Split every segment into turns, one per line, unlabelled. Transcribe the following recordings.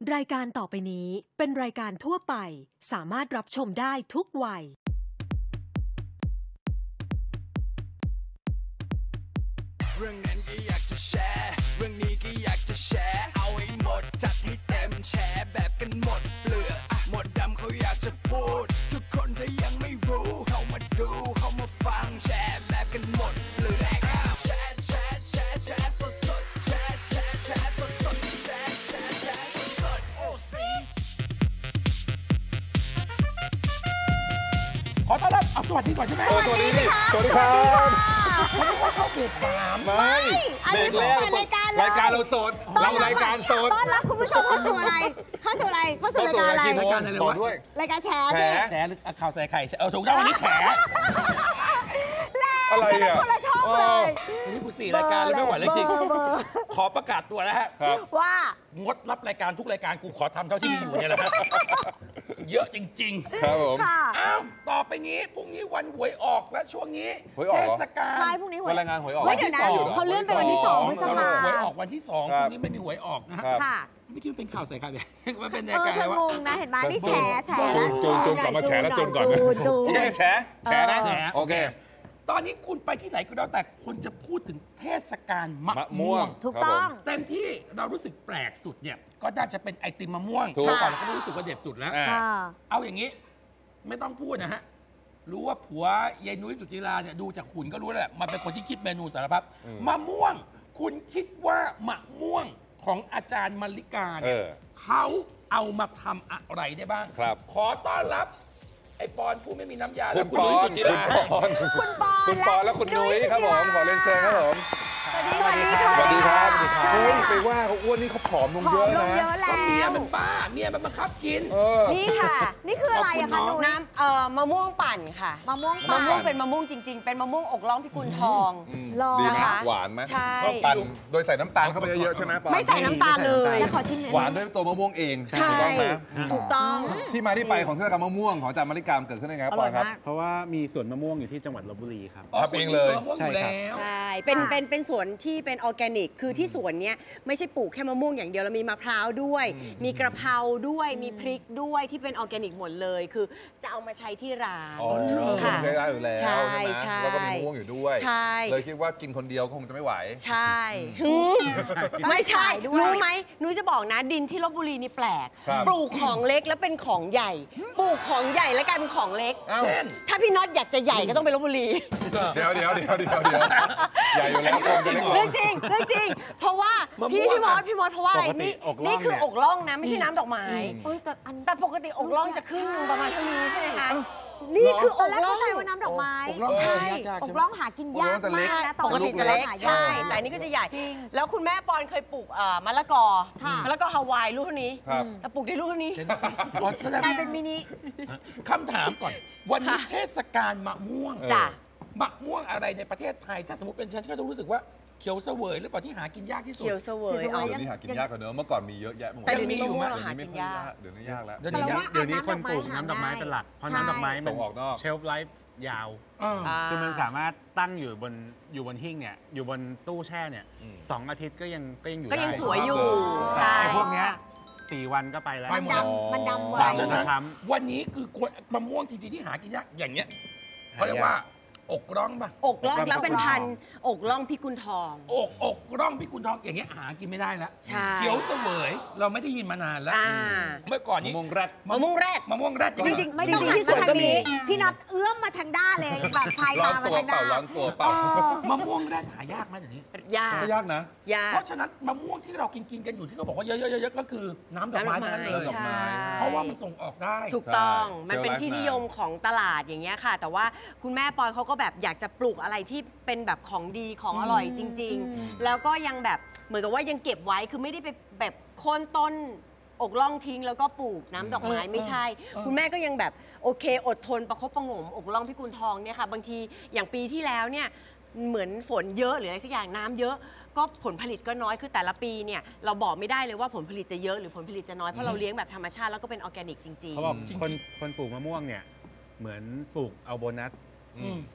รายการต่อไปนี้เป็นรายการทั่วไปสามารถรับชมได้ทุกวัย
เรื่องนั้นก็อยากจะแชร์เรื่องนี้ก็อยากจะแชร์เอาให้หมดจัดให้เต็มแชร์แบบกันหมดเปลือกหมดดำเขาอยากจะพูดทุกคนถ้ายังไม่รู้เข้ามาดูเข้ามาฟังแชร์แบบกันหมดเปลือกแชร์แชร์แชร์แชร์สดสดแชร์แชร์แชร์สดสดแชร์แชร์แชร์สดสดโอ้ซี
ขอต้อนรับสวัสดีก่อนใช่ไหม
สวัสดีสวัสดีครับ
ฉันว่าเข้าเบรก3
ไม่เบรกแล้วรายการเราสดเรารายการสด
ต้อนรับคุณผู้ชมเข้าสู่อะไรเข้าสู่รายการอะไร
รายการอะไรวะ
รายการแชร์สิ
แชร์หรือข่าวใส่ไข่ถูกต้องวันนี้แชร์
อะไรอ่ะ
คนละช่องเลย
วันนี้กู4 รายการแล้วไม่ไหวแล้วจริงขอประกาศตัวนะฮะ
ว่าง
ดรับรายการทุกรายการกูขอทำเท่าที่มีอยู่เนี่ยแหละเยอะจริงๆ
ครับผม
อ้าวต่อไปงี้พรุ่งนี้วันหวยออกและช่วงนี้เทศกาล
พรุ่งนี้
วันรายงานหวยออก
เดี๋ยวนะเขาเลื่อนไปวันที่2พฤษภาคม
หวยออกวันที่2พรุ่งนี้ไม่มีหวยออกนะฮะไม่คิดว่าเป็นข่าวใส่ไข่มันเป็นรายการอะไรวะ
งงนะเห็นไหมนี่แชร์
จูนกลับมาแชร์แล้วจูนก่อนแชร์นะโอเค
ตอนนี้คุณไปที่ไหนก็แล้วแต่คนจะพูดถึงเทศกาลมะม่วง
ถูกต้อง
เต็มที่เรารู้สึกแปลกสุดเนี่ยก็น่าจะเป็นไอติมมะม่วงก่อนเราก็รู้สึกว่าเด็ดสุดแล้วเอาอย่างนี้ไม่ต้องพูดนะฮะรู้ว่าผัวยายนุ้ยสุจิราเนี่ยดูจากหุ่นก็รู้แหละมันเป็นคนที่คิดเมนูสารพัดมะม่วงคุณคิดว่ามะม่วงของอาจารย์มลิกาเนี่ยเขาเอามาทำอะไรได้บ้างขอต้อนรับไอปอนผู้ไม่มีน้ำยาและคุณนุ้ยสุจิรา
คุณปอน
และคุณนุ้ยครับผมขอเรียนเชิญครับผม
สวัสดีครับ
สวัสดีครับเฮ้ยไปว่าเขาอ้วนนี่เขาผอมลงเยอะนะ
ก็เมียมันบ้าเมียมันบังคับกิน
นี่ค่ะนี่คืออะไรอะคะนุ้ย
น้ำมะม่วงปั่นค่ะ
มะม่วง
เป็นมะม่วงจริงๆเป็นมะม่วงอกล่องพิกุลทอง
ดีไหมหวานไหม
ใช่
ปั่นโดยใส่น้ำตาลเข้าไปเยอะๆใช่ไหม
ไม่ใส่น้ำตาลเลย
แล้วขอชิมหน่อย
หวานด้วยตัวมะม่วงเอง
ใช่ถูกต้อง
ที่มาที่ไปของเทศกาลมะม่วงของอาจารย์มลิกาเกิดขึ้นได้ไงครับปอนครับ
เพราะว่ามีสวนมะม่วงอยู่ที่จังหวัดลพบุรีครับ
ทำเองเลย
ใช่ครับ
ใช่เป็นสวนที่เป็นออร์แกนิกคือที่สวนเนี้ยไม่ใช่ปลูกแค่มะม่วงอย่างเดียวเรามีมะพร้าวด้วยมีกระเพราด้วยมีพริกด้วยที่เป็นออร์แกนิกหมดเลยคือจะเอามาใช้ที่ร้าน
ค่ะใช้ร้านอยู่แล้วใช่แล้วก็มีมะม่วงอยู่ด้วย
ใช่
เลยคิดว่ากินคนเดียวคงจะไม่ไหว
ใช่ไม่ใช่รู้ไหมนุ้ยจะบอกนะดินที่ลพบุรีนี่แปลกปลูกของเล็กแล้วเป็นของใหญ่ปลูกของใหญ่แล้วกลายเป็นของเล็ก
เช่น
ถ้าพี่น็อตอยากจะใหญ่ก็ต้องไปลพบุรี
เดี๋ยวใหญ่อยู่แล้ว
เรื่องจริงเพราะว่าพี่มอสเพราะว่านี่คืออกล่องนะไม่ใช่น้ำดอกไม้แต่ปกติอกล่องจะครึ่งนึงประมาณเท่านี้ใช่ไหมคะนี่คืออกล่อง
เข้าใจว่าน้ำดอกไม้
ใช่
อกล่องหากินยากมากนะ
ปกติจะเล็กใช่แต่นี่ก็จะใหญ่แล้วคุณแม่ปอนเคยปลูกมะละกอฮาวายลูกเท่านี้แล้วปลูกได้ลูกเท่านี้
กลายเป็นมินิ
คำถามก่อนวันนี้เทศกาลมะม่วงมะม่วงอะไรในประเทศไทยถ้าสมมติเป็นฉันก็จะรู้สึกว่าเขียวเสวยหรือเปล่าที่หากินยากที่สุด
เขียวเสวย
เดี๋ยวนี้หากินยากกว่าเดิมเมื่อก่อนมีเยอะแยะ
แต่เดี๋ยวนี้มะม่วงหากินยาก
เดี๋ยวนี้ยากแล้ว
เดี๋ยวนี้คนปลูกน้ำดอกไม้เป็นหลักเพราะน้ำดอกไม้มันเชลฟ์ไลฟ์ยาวคือมันสามารถตั้งอยู่บนหิ้งเนี่ยอยู่บนตู้แช่เนี่ย2 อาทิตย์ก็ยังอยู่
ก็ยังสวยอยู่
ใช่พวกเนี้ย4 วันก็ไปแล้ว
มันดำไว้
วันนี้คือมะม่วงจริงๆที่หากินยากอย่างเงี้ยเขาเรียกว่าอกร่องป่ะ
อกร่องแล้วเป็นพันอกร่องพิกุลทอง
อกร่องพิกุลทองอย่างเงี้ยหากินไม่ได้แล้วเขียวเสวยเราไม่ได้ยินมานานแล้วเมื่อก่อนนี้
มะม่วงแรด
จริงๆไม่ต้องหันมาทางนี้พี่นัทเอื้อมมาทางด้านเลยแบบชายตามาทางด้าน
ร้อนตัวเปล่าม
ะม่วงแรดหายากไหมอย่างนี้
ยากนะ
เพราะฉะนั้นมะม่วงที่เรากินกันอยู่ที่เขาบอกว่าเยอะๆก็คือน้ำดอกไม้นั่นเลยเพราะว่ามันส่งออกได้
ถูกต้องมันเป็นที่นิยมของตลาดอย่างเงี้ยค่ะแต่ว่าคุณแม่ปอยเขาก็แบบอยากจะปลูกอะไรที่เป็นแบบของดีของอร่อยจริงๆแล้วก็ยังแบบเหมือนกับว่ายังเก็บไว้คือไม่ได้ไปแบบโค่นต้นอกล่องทิ้งแล้วก็ปลูกน้ำดอกไม้ไม่ใช่คุณแม่ก็ยังแบบโอเคอดทนประคบประหงมอกล่องพิกุลทองเนี่ยค่ะบางทีอย่างปีที่แล้วเนี่ยเหมือนฝนเยอะหรืออะไรสักอย่างน้ำเยอะก็ผลผลิตก็น้อยคือแต่ละปีเนี่ยเราบอกไม่ได้เลยว่าผลผลิตจะเยอะหรือผลผลิตจะน้อยเพราะเราเลี้ยงแบบธรรมชาติแล้วก็เป็นออร์แกนิกจริงๆ
เขาบอกคนปลูกมะม่วงเนี่ยเหมือนปลูกเอาโบนัส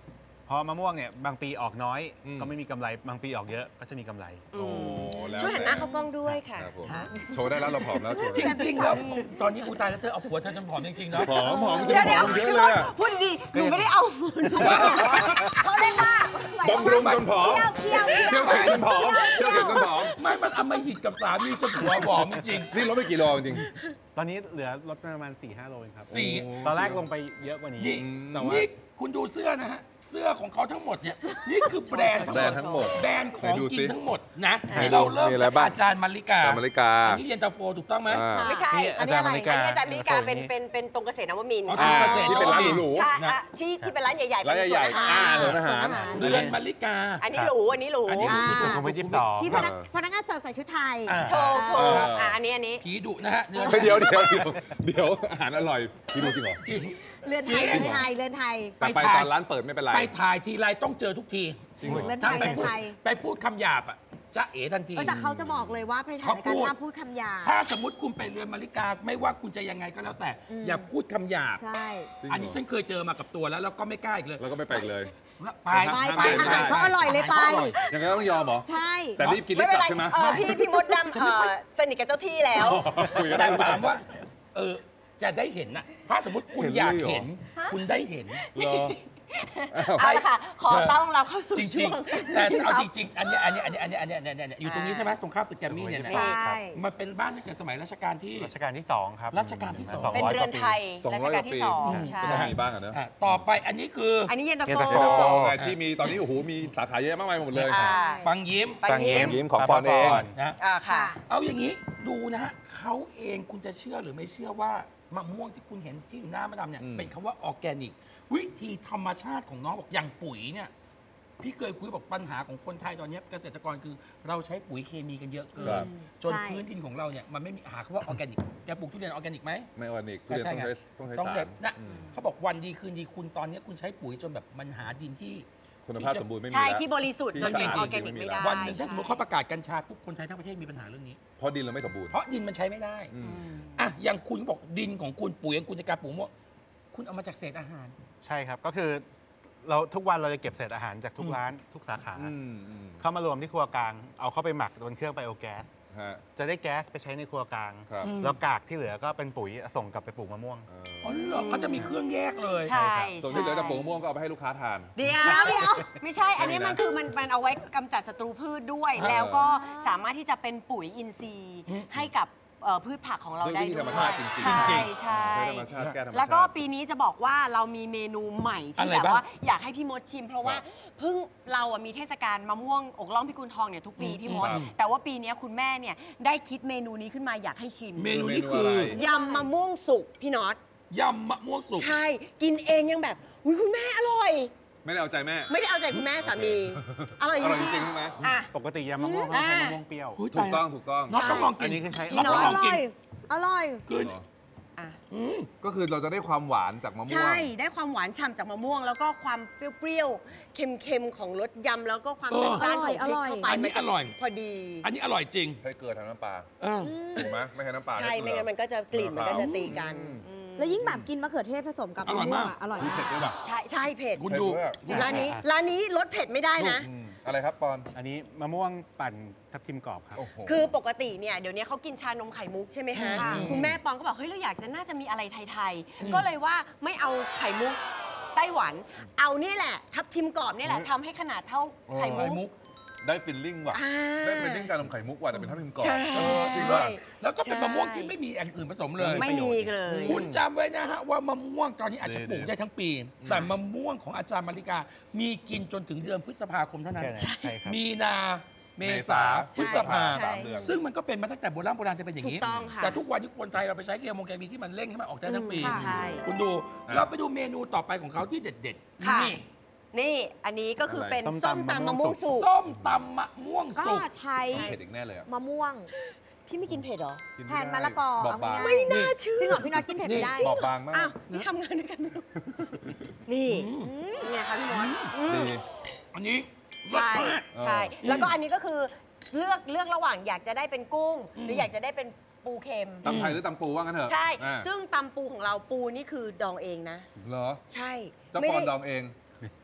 เพราะมะม่วงเนี่ยบางปีออกน้อยก็ไม่มีกำไรบางปีออกเยอะก็จะมีกำไร
ช่วยหันหน้าเข้ากล้องด้วยค่ะ
โชว์ได้แล้วเราผอมแล้ว
จริงๆแล้วตอนนี้กูตายแล้วเธอเอาผัวเธอจนผอมจริงๆนะ
ผอม
เดี๋ยว
เยอะเลยอะ
พูดดีหนูไม่ได้เอาเขาเล่นมาก
บำรุงจนผอม
เที่ยว
เที่ยวเข็นจนผอมเที่ยวเข็นจนผอม
ไม่มันอำมหิตกับสามีจะผัวผอมจริง
นี่ลดไปกี่โลจริง
ตอนนี้เหลือลดประมาณ 4-5 โลเองครับ
สี่
ตอนแรกลงไปเยอะกว่านี้
นี่
แต่ว่า
นี่คุณดูเสื้อนะฮะเสื้อของเขาทั้งหมดเนี่ยนี่คือแบรนด์ทั้งหมดแบรนด์ของกินทั้งหมดนะเราเริ่มจากอาจารย์มาริกาอันนี้เย็นตาโฟถูกต้องไหม
ไม่ใช่อันนี้อะไรอันนี้อาจารย์มิกาเป็นตรงเกษตรนวมินทร์
ที่เป็นร้านหรู
ใช่ที่เป็นร้านใหญ่ๆ
ร้านใหญ่ๆ
เป็นอาหาร
เรือนมาริกา
อันนี้หรูอันนี้หรู
สุขุมวิท22
ที่พนักงานเสิร์ฟใส่ชุดไทย
ถูกอันนี้
ผีดุนะฮะ
เดี๋ยวอาหารอร่อยพี่ดูจริงเหรอ
จริง
เรือนไทย
แต่ไปตอนร้านเปิดไม่เป็นไร
ไปถ่ายทีไรต้องเจอทุกที
เรือนไท
ถ้าย ไปพูดคำหยาบอ่ะจะเอ๋ทันที
แต่เขาจะบอกเลยว่าในถ่ายรายการห้ามพูดคำหยาบ
ถ้าสมมติคุณไปเรือนมาริกาไม่ว่าคุณจะยังไงก็แล้วแต่ อย่าพูดคำหยาบ
ใช่
อันนี้ฉันเคยเจอมากับตัวแล้วก็ไม่กล้าอีกเลย
แล้วก็ไม่ไปอีกเลย
ไป
อาหารเขาอร่อยเลยไป
ยังไงต้องยอมเหรอ
ใช่
แต่รีบกินรีบกลับใช่ไหม
พี่มดดำสนิทกับเจ้าที่แล้ว
แต่ถามว่าจะได้เห็นนะถ้าสมมติคุณอยากเห็นคุณได้เห็น
เอาละค่ะขอต้อนรับเข้าสู่
จ
ช่
ริ
ว
ง
ง
ๆแต่เอาจริงๆอันนี้อยู่ตรงนี้ใช่ไหมตรงข้ามตึกแกรมมี่เนี่ย
ใช่
มันเป็นบ้านตั้งแต่สมัยรัชกาลที่
รัชกาลที่ 2 ครับ
รัชกาลที่สอง
เป็นเรือนไทยรัชกาลที่2ใช่
ก็ต้องมีบ้างอะเนอะ
ต่อไปอันนี้คือ
อันนี้เย็นตา
เย็นตา
โฟ
โฟ
ที่มีตอนนี้โอ้โหมีสาขาเยอะมากมายหมดเลย
ปังยิ้ม
ปังยิ้ม
ยิ้มของปอนเอง
นะ
ค่ะ
เอาอย่างนี้ดูนะฮะเขาเองคุณจะเชื่อหรือไม่เชื่อว่ามะม่วงที่คุณเห็นที่อยู่หน้ามะดำเนี่ยเป็นคำว่าออร์แกนิกวิธีธรรมชาติของน้องบอกอย่างปุ๋ยเนี่ยพี่เคยคุยบอกปัญหาของคนไทยตอนนี้เกษตรกรคือเราใช้ปุ๋ยเคมีกันเยอะเกินจนพื้นดินของเราเนี่ยมันไม่มีหาคำว่าออร์แกนิกแกปลูกทุเรียนออร์แกนิกไหม
ไม่ออร์แกนิกทุเรียนต้องใช้สาร
นะเขาบอกวันดีคืนดีคุณตอนนี้คุณใช้ปุ๋ยจนแบบมันหาดินที่
คุณภาพสมบูรณ์ไม่มี
ใช่
แล้ว
ที่บริสุทธิ์จนเป็นออร์แกนิกไม่ได้
วันหนึ่งถ้าสมมติเขาประกาศกัญชาปุ๊บคนไทยทั้งประเทศมีปัญหาเรื่องนี้
เพราะดินเราไม่สมบูรณ์
เพราะดินมันใช้ไม่ได้อ่ะอย่างคุณบอกดินของคุณปุ๋ยของคุณในการปลูกมะม่วงคุณเอามาจากเศษอาหาร
ใช่ครับก็คือเราทุกวันเราจะเก็บเศษอาหารจากทุกร้านทุกสาขาเข้ามารวมที่ครัวกลางเอาเข้าไปหมักบนเครื่องไบโอแก๊สจะได้แก๊สไปใช้ในครัวกลางแล้วกากที่เหลือก็เป็นปุ๋ยส่งกลับไปปลูกมะม่วง
อ๋อเหรอก็จะมีเครื่องแยกเลย
ใช่
ส่วนที่เหลือแต่ปลูกมะม่วงก็เอาไปให้ลูกค้าทาน
เดี๋ยวไม่ใช่อันนี้มันคือมันเอาไว้กำจัดศัตรูพืชด้วย แล้วก็สามารถที่จะเป็นปุ๋ยอินทรีย์ให้กับพืชผักของเราได้
ด้วยวิธีธรรมชาติจริงๆ
ใช่
ธรรมชาติแก้ธรรมชาติ
แล้วก็ปีนี้จะบอกว่าเรามีเมนูใหม่ที่แบบว่าอยากให้พี่มดชิม เพราะว่าเพิ่งเรามีเทศกาลมะม่วงอกล่องพิกุลทองเนี่ยทุกปีพี่มดแต่ว่าปีนี้คุณแม่เนี่ยได้คิดเมนูนี้ขึ้นมาอยากให้ชิม
เมนูนี้คือย
ำมะม่วงสุกพี่น็อต
ยำมะม่วงสุก
ใช่กินเองยังแบบอุ้ยคุณแม่อร่อย
ไม่ได้เอาใจแม่
ไม่ได้เอาใจคุณแม่สามีอร่อย
อร่อย
จ
จ
ริ
ริ
ง
งๆใช่ไหม
ๆอ่ะ
ปกติยำมะม่วงเขาใช้มะม่วงเปรี้ยว
ถูกต้อง
น้องต้องลองกิน
อันนี้คือใช้
น้องต้องลองกิน
อร่อย
คือ
ก็คือเราจะได้ความหวานจากมะม่วง
ใช่ได้ความหวานฉ่ำจากมะม่วง แล้วก็ความเปรี้ยวๆเค็มๆของรสยำแล้วก็ความจัดจ้านของพริกเข้าไป
อันนี้อร่อย
พอดี
อันนี้อร่อยจริง
ใช้เกลือทำน้ำปลา
เออ
ถูกไหมไม่ใช่น้ำปลา
ใช่ไม่งั้นมันก็จะกลิ่นมันก็จะตีกัน
แล้วยิ่งแบบกินมะเขือเทศผสมกับ
อร่อยมาก
อร่อย
เผ็ดด้วยป่ะ
ใช่เผ็ด
คุณดู
ร้านนี้รสเผ็ดไม่ได้นะ
อะไรครับปอน
อันนี้มะม่วงปั่นทับทิมกรอบครับ
โอ้โห
คือปกติเนี่ยเดี๋ยวนี้เขากินชานมไข่มุกใช่ไหมฮะคุณแม่ปองก็บอกเฮ้ยเราอยากจะน่าจะมีอะไรไทยๆก็เลยว่าไม่เอาไข่มุกไต้หวัน เอานี่แหละ ทับทิมกรอบนี่แหละทำให้ขนาดเท่าไข่มุก
ได้ฟิลลิ่งว่ะ
อ่า
ได้ฟิลลิ่งการนมไข่มุกว่ะแต่เป็นทับทิมกรอบ
ใช่
จริงป่ะ
แล้วก็เป็นมะม่วงที่ไม่มีอย่างอื่นผสมเลย
ไม่มีเลย
คุณจำไว้นะฮะว่ามะม่วงตอนนี้อาจจะปลูกได้ทั้งปี แต่มะม่วงของอาจารย์มาริกา มีกินจนถึงเดือนพฤษภาคมเท่านั้น
ใช่ครับ
มีนาเมษาพฤษภา
ใช่
ซึ่งมันก็เป็นมาตั้งแต่โบราณจะเป็นอย่างนี้
ถูกต้องค่ะ
แต่ทุกวันที่คนไทยเราไปใช้เคมีที่มันเร่งให้มันออกได้ทั้งปี
ใช่
คุณดูเราไปดูเมนูต่อไปของเขาที่เด็ด
ค่ะ
ๆนี่
นี่อันนี้ก็คือเป็น
ส้
ส้ม
ม
ตำ
ตำ
มะม่วงสุก
ส้มตำมะม่วง
ก็
สุก
ใช้
เผ็ดอีกแน่เลยอ่ะ
มะม่วง
พี่ไม่กินเผ็ดเหรอ
กิน
แท
ไม่
น
ได้
มะละกอ
บอกบาง
เอ
ไม่
ง่าย
น่าเชื่อ
จริงเหรอพี่น็อตกินเผ็ดไม่ได้
บอบบางมาก
อ้าวนี่ทำงานด้วยกันไม่รู้นี่ไงคะพี่มด
ดี
อันนี้รส
ใช่
มาก
ใช่ แล้วก็อันนี้ก็คือเลือกระหว่างอยากจะได้เป็นกุ้ง หรืออยากจะได้เป็นปูเค็ม
ตำไทยหรือตำปูว่างั้นเถอะ
ใช่
อ่า
ซึ่งตำปูของเราปูนี่คือดองเองนะ
เหรอ
ใช่
เจ้า
ไม่
ปอ
ได้
นดองเอง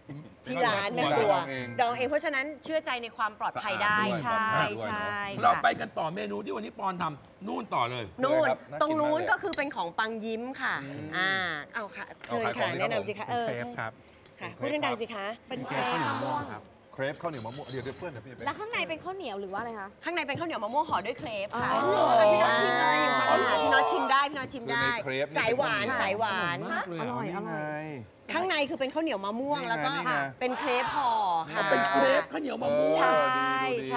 ที่ร้านแม่ครัวดองเองเพราะฉะนั้นเชื่อใจในความปลอดภัยได้ใช่ใช่
เราไปกันต่อเมนูที่วันนี้ปอนทำนู่นต่อเลย
นู่นตรงนู้นก็คือเป็นของปังยิ้มค่ะเอาค่ะเชิญค่ะแนะนำสิคะ
เครปครับ
ค่ะพูดดังๆสิคะ
เป็นเครปมะม่วง
ครับ
เครปข้าวเหนียวมะม่วงเดี๋ยวเพื่อนพี่
แล้วข้างในเป็นข้าวเหนียวหรือว่าอะไรคะ
ข้างในเป็นข้าวเหนียวมะม่วงห่อด้วยเครปค่ะ
พี่น็อตชิมเลยอยู่ค่ะ
พี่น็อตชิมได้พี่น็อตชิมได้
เครป
สายหวานสายหวาน
มากเลย
อร่อย
นี่ไง
ข้างในคือเป็นข้าวเหนียวมะม่วง
นี่ไง
แล้วก็
นี่ไง
เป็นเครปห่อค่ะ
เป็นเครปข้าวเหนียวมะม่วง
ใช่
ดูดี
ใช่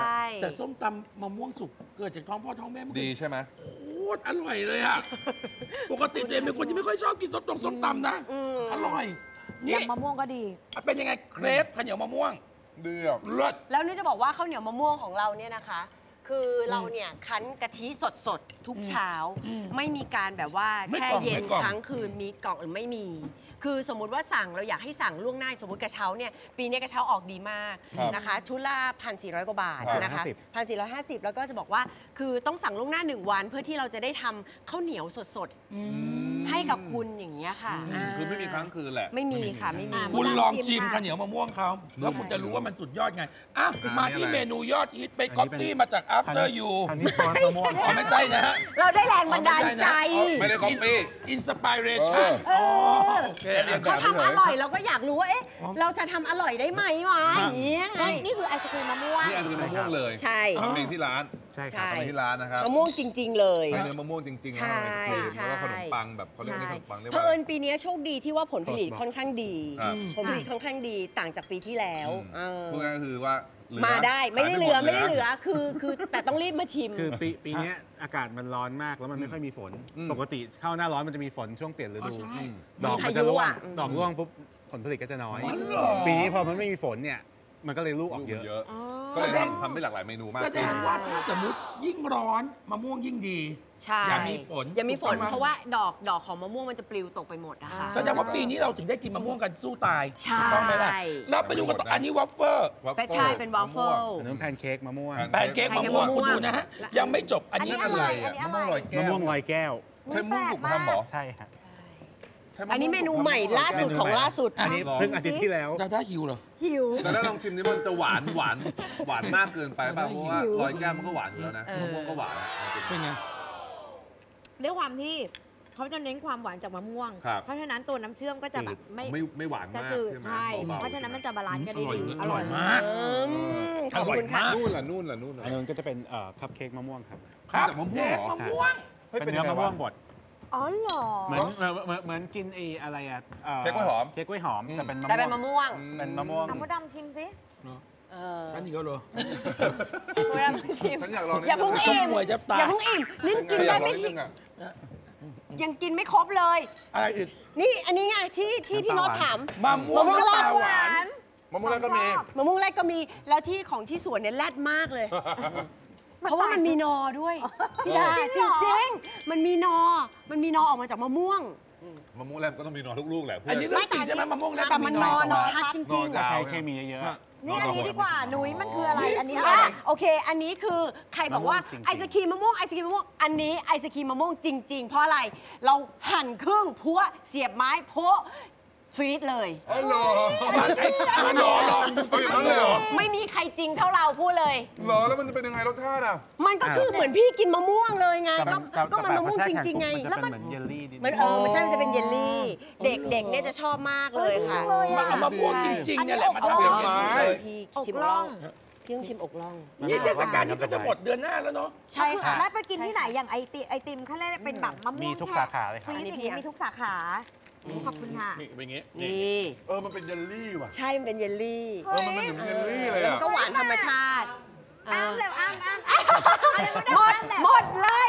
แต่ส้มตำมะม่วงสุกเกิดจากท้องพ่อท้องแม่มัน
ดีใช่ไหม
โคตรอร่อยเลยอะปกติตัวเองเป็นคนที่ไม่ค่อยชอบกินส้มตำนะอร่อยนี่
ยำมะม่วงก็ดี
เป็นยังไงเครปข้าวเหนียวมะม่วง
เดือด
เลิศ
แล้วนี่จะบอกว่าข้าวเหนียวมะม่วงของเราเนี่ยนะคะ คือเราเนี่ยคั้นกะทิสดๆทุกเช้า ไม่มีการแบบว่า
ไม่
แช่
กล่อง
เย็น
ไม่กล่อง
ค้างคืนมีกล่องหรือไม่มี คือสมมุติว่าสั่งเราอยากให้สั่งล่วงหน้าสมมติกระเช้าเนี่ยปีนี้กระเช้าออกดีมากนะคะชุดละ1,400 กว่าบาทนะคะ 1,450 แล้วก็จะบอกว่าคือต้องสั่งล่วงหน้า1 วัน เพื่อที่เราจะได้ทำข้าวเหนียวสดๆให้กับคุณอย่างเงี้ยค่ะ
คือไม่มีค้างคืนแหละ
ไม่มีค่ะไม่มี
คุณลองชิม
ค่ะ
ข้าวเหนียวมะม่วงเขาแล้วคุณจะรู้ว่ามันสุดยอดไงอ่ะ
อ่ะ
มาที่
นี่อะไร
เมนูยอดฮิตไปก๊อปปี้มาจาก after you
อันนี้ซอสมะม่วง
อ๋อไม่ใช่นะฮะ
เราได้แรงบันดาลใจ
ไม่ได้ก๊อปปี้
อินสปิเรชันโอเค
เขาทำอร่อยเราก็อยากรู้ว่า เอ๊ะ เราจะทำอร่อยได้ไหมวะอย่างเงี้ยไง
นี่คือไอศครีมมะม่วง
นี่อันคือมะม่วงเลย
ใช่
ทำเองที่ร้าน
ใช่ค
ใช่
รับ
ทำเองที่ร้านนะครับ
มะม่วงจริง ๆ เลย
ใช้เนื้อมะม่วงจริงๆ
ใช่
แล้วก็ขนมปังแบบเขาเรียก
ใช่
ขนมปังเรียก
เพ
ว่า
อเอิญปีนี้โชคดีที่ว่าผลผลิตค่อนข้างดี
ครับ
ผลผลิตค่อนข้างดีต่างจากปีที่แล้วเออ
พูดง่ายๆคือว่าเหลือ
มาได้ไม่ได้เหลือ
ขาย
ไม่ได้เหลือคือแต่ต้องรีบมาชิม
คือปีเนี้ยอากาศมันร้อนมากแล้วมันไม่ค่อยมีฝน ปกติเข้าหน้าร้อนมันจะมีฝนช่วงเปลี่ยนฤ
อ๋อ
ดู
ใช่
ดอก
มี
มัน
พายุ
จะร่วง
อ่ะ
ดอกร่วงปุ๊บผลผลิตก็จะน้อย
อ๋อเหรอ
ปีนี้พอมันไม่มีฝนเนี่ย มันก็เลยลูกออก
ลูก
เย
มัน
อะ
เยอะ ก็เลยทำได้หลากหลายเมนูมาก
แสด
ขึ้น
งว่าถ้าสมมติยิ่งร้อนมะม่วงยิ่งดี
ใช่
อย่ามีฝน
อย่ามีฝน
ถูกต้องไหม
เพราะว่าดอกของมะม่วงมันจะปลิวตกไปหมดนะคะ
แสดงว่าปีนี้เราถึงได้กินมะม่วงกันสู้ตาย
ใช่
ถูกต้องไหมล่ะเราไปดูกันต่ออันนี้วัฟเฟิล
แต่ใช่เป็นวอฟเฟิล
อันนั้นแพนเค้กมะม่วง
แพนเค้กมะม่วงคุณดูนะฮะ ยังไม่จบอันนี้
อัน
อะ
นี้
ไร
อันนี้อะไร
มะม่วงลอยแก้ว
ใช้มะม่วงสุกทำเหรอ
ใช่ครับ
ใช้ะวง
อันนี้เมนูใหม่ล่าสุดของล่าสุด
อันนี้
ซึ่งอาทิตย์ที่แล้ว
จะได้หิวเหรอ
หิว
แต่ถ้าลองชิมนี่มันจะหวานมากเกินไปป่ะเพราะว่าลอยแก้วมันก็หวานอยู่แล้วนะมะม่วงก็หวานอะ
เป็นไง
ด้วยความที่เขาจะเน้นความหวานจากมะม่วง
ครับ
เพราะฉะนั้นตัวน้ำเชื่อมก็จะแบบไม่
ไม่หวาน
จะ
มาก
จืด
ใช่ไหม
ใช่
เบาๆ
เพราะฉะนั้นมันจะบาลานซ์กันได้ดี
อร่อยมาก
ขอบคุณค่ะ
นู่นล่ะนู่น
อันนั้นก็จะเป็นคัพเค้กมะม่วงครับ
ครับ
จากมะม่วงเหรอ
มะม่วง
เฮ้ย
เป็น
เป็น
เนื้
ยั
อง
ไง
มะม่ว
วะ
งบด
อ๋อเหรอ
เหมือนกินอะไรอะ
เค้กกล้วยหอม
เค้กกล้วยหอมแต่เป็น
แต่เป็นมะม่วง
เป็นมะม่วง
เอามดดำชิมสิ
ฉันอีกแล้วเหรอ
เวลามาชิม
ฉันอยากลองนิดนึง
อย่าเพิ่งอิ่ม
ชกมวยจะตาย
อย่าเพิ่งอิ่มนี่กิน
อ
ได้
ยากลอ
ไม่
งนิดนึงอ่ะ
ยังกินไม่ครบเลย
อะไรอีก
นี่อันนี้ไงที่พี่โน้ตถาม
มะม่วง
มะม่วง
น้ำ
แร
ตาก หวาน
มะม่วงแรกก็มี
มะม่วงแรกก็มีแล้วที่ของที่สวนเนี่ยแรดมากเลย เพราะว่ามันมีนอด้วยพี่ดาจริงๆมันมีนอออกมาจากมะม่วง
มะม่วงแรกก็ต้องมีนอนทุกลูกแหละเพื่
อัน
อน
นี้เรื่องจริงใช่ไหมมะม่วงแล้ว
แต่มันนอนชัดจริง
นอน
ใช้เคมีเยอะ
นี่อันนี้ดีกว่าหนุยมันคืออะไร อันนี้
ๆ
อะไร
อ่ะโอเค อันนี้คือใครบอกว่าม
ะม่วงจริงๆ
ไอศครีมมะม่วงอันนี้ไอศครีมมะม่วงจริง ๆ เพราะอะไรเราหั่นครึ่งพัวเสียบไม้โพะฟรีดเลย
อ๋อเหรอ
มารอ
เอาอย่างนั้นเลยเหรอ
ไม่มีใครจริงเท่าเราพูดเลย
เหรอแล้วมันจะเป็นยังไงรสชาติอ่ะ
มันก็คือเหมือนพี่กินมะม่วงเลยไง
แต่
ก็มันมะม่วงจริงๆไง
แล้
แล้ว ว
มั
มัน น
เหมือนเยลลี่นิด
มันมันใช่มันจะเป็นเยลลี่ เด็กๆเนี่ยจะชอบมากเลยค่ะ
มาเอามะม่วงจริงๆเนี่ยแหละมา
เอา
ทำ
เสี
อย ย่าง
บ
นี้
ไม้
เลย
พี่
อก
ชิม
ล่
ล่
อ
อง งพี่ต้องชิมอกล่อง
นี่เทศกาลนี้ก็จะหมดเดือนหน้าแล้วเนาะ
ใช่ค่ะ
แล้วไปกินที่ไหนอย่างไอติมเขาเรียกเป็นแบบมะม่วง
มีทุกสาขาเลยค
ฟ
รับ
รีดอย่างนี้มีทุกสาขาขอบคุณค่ะ
นี่เป็นอย่างงี้
นี่
มันเป็นเยลลี่ว่ะ
ใช่มันเป็นเยลลี่
มันเป็นเหมือนเยลลี่เลย
แล้ว
อ่ะ
มันก็หวานธรรมชาติ
อ้ามเลยอ้าม
หมดเลย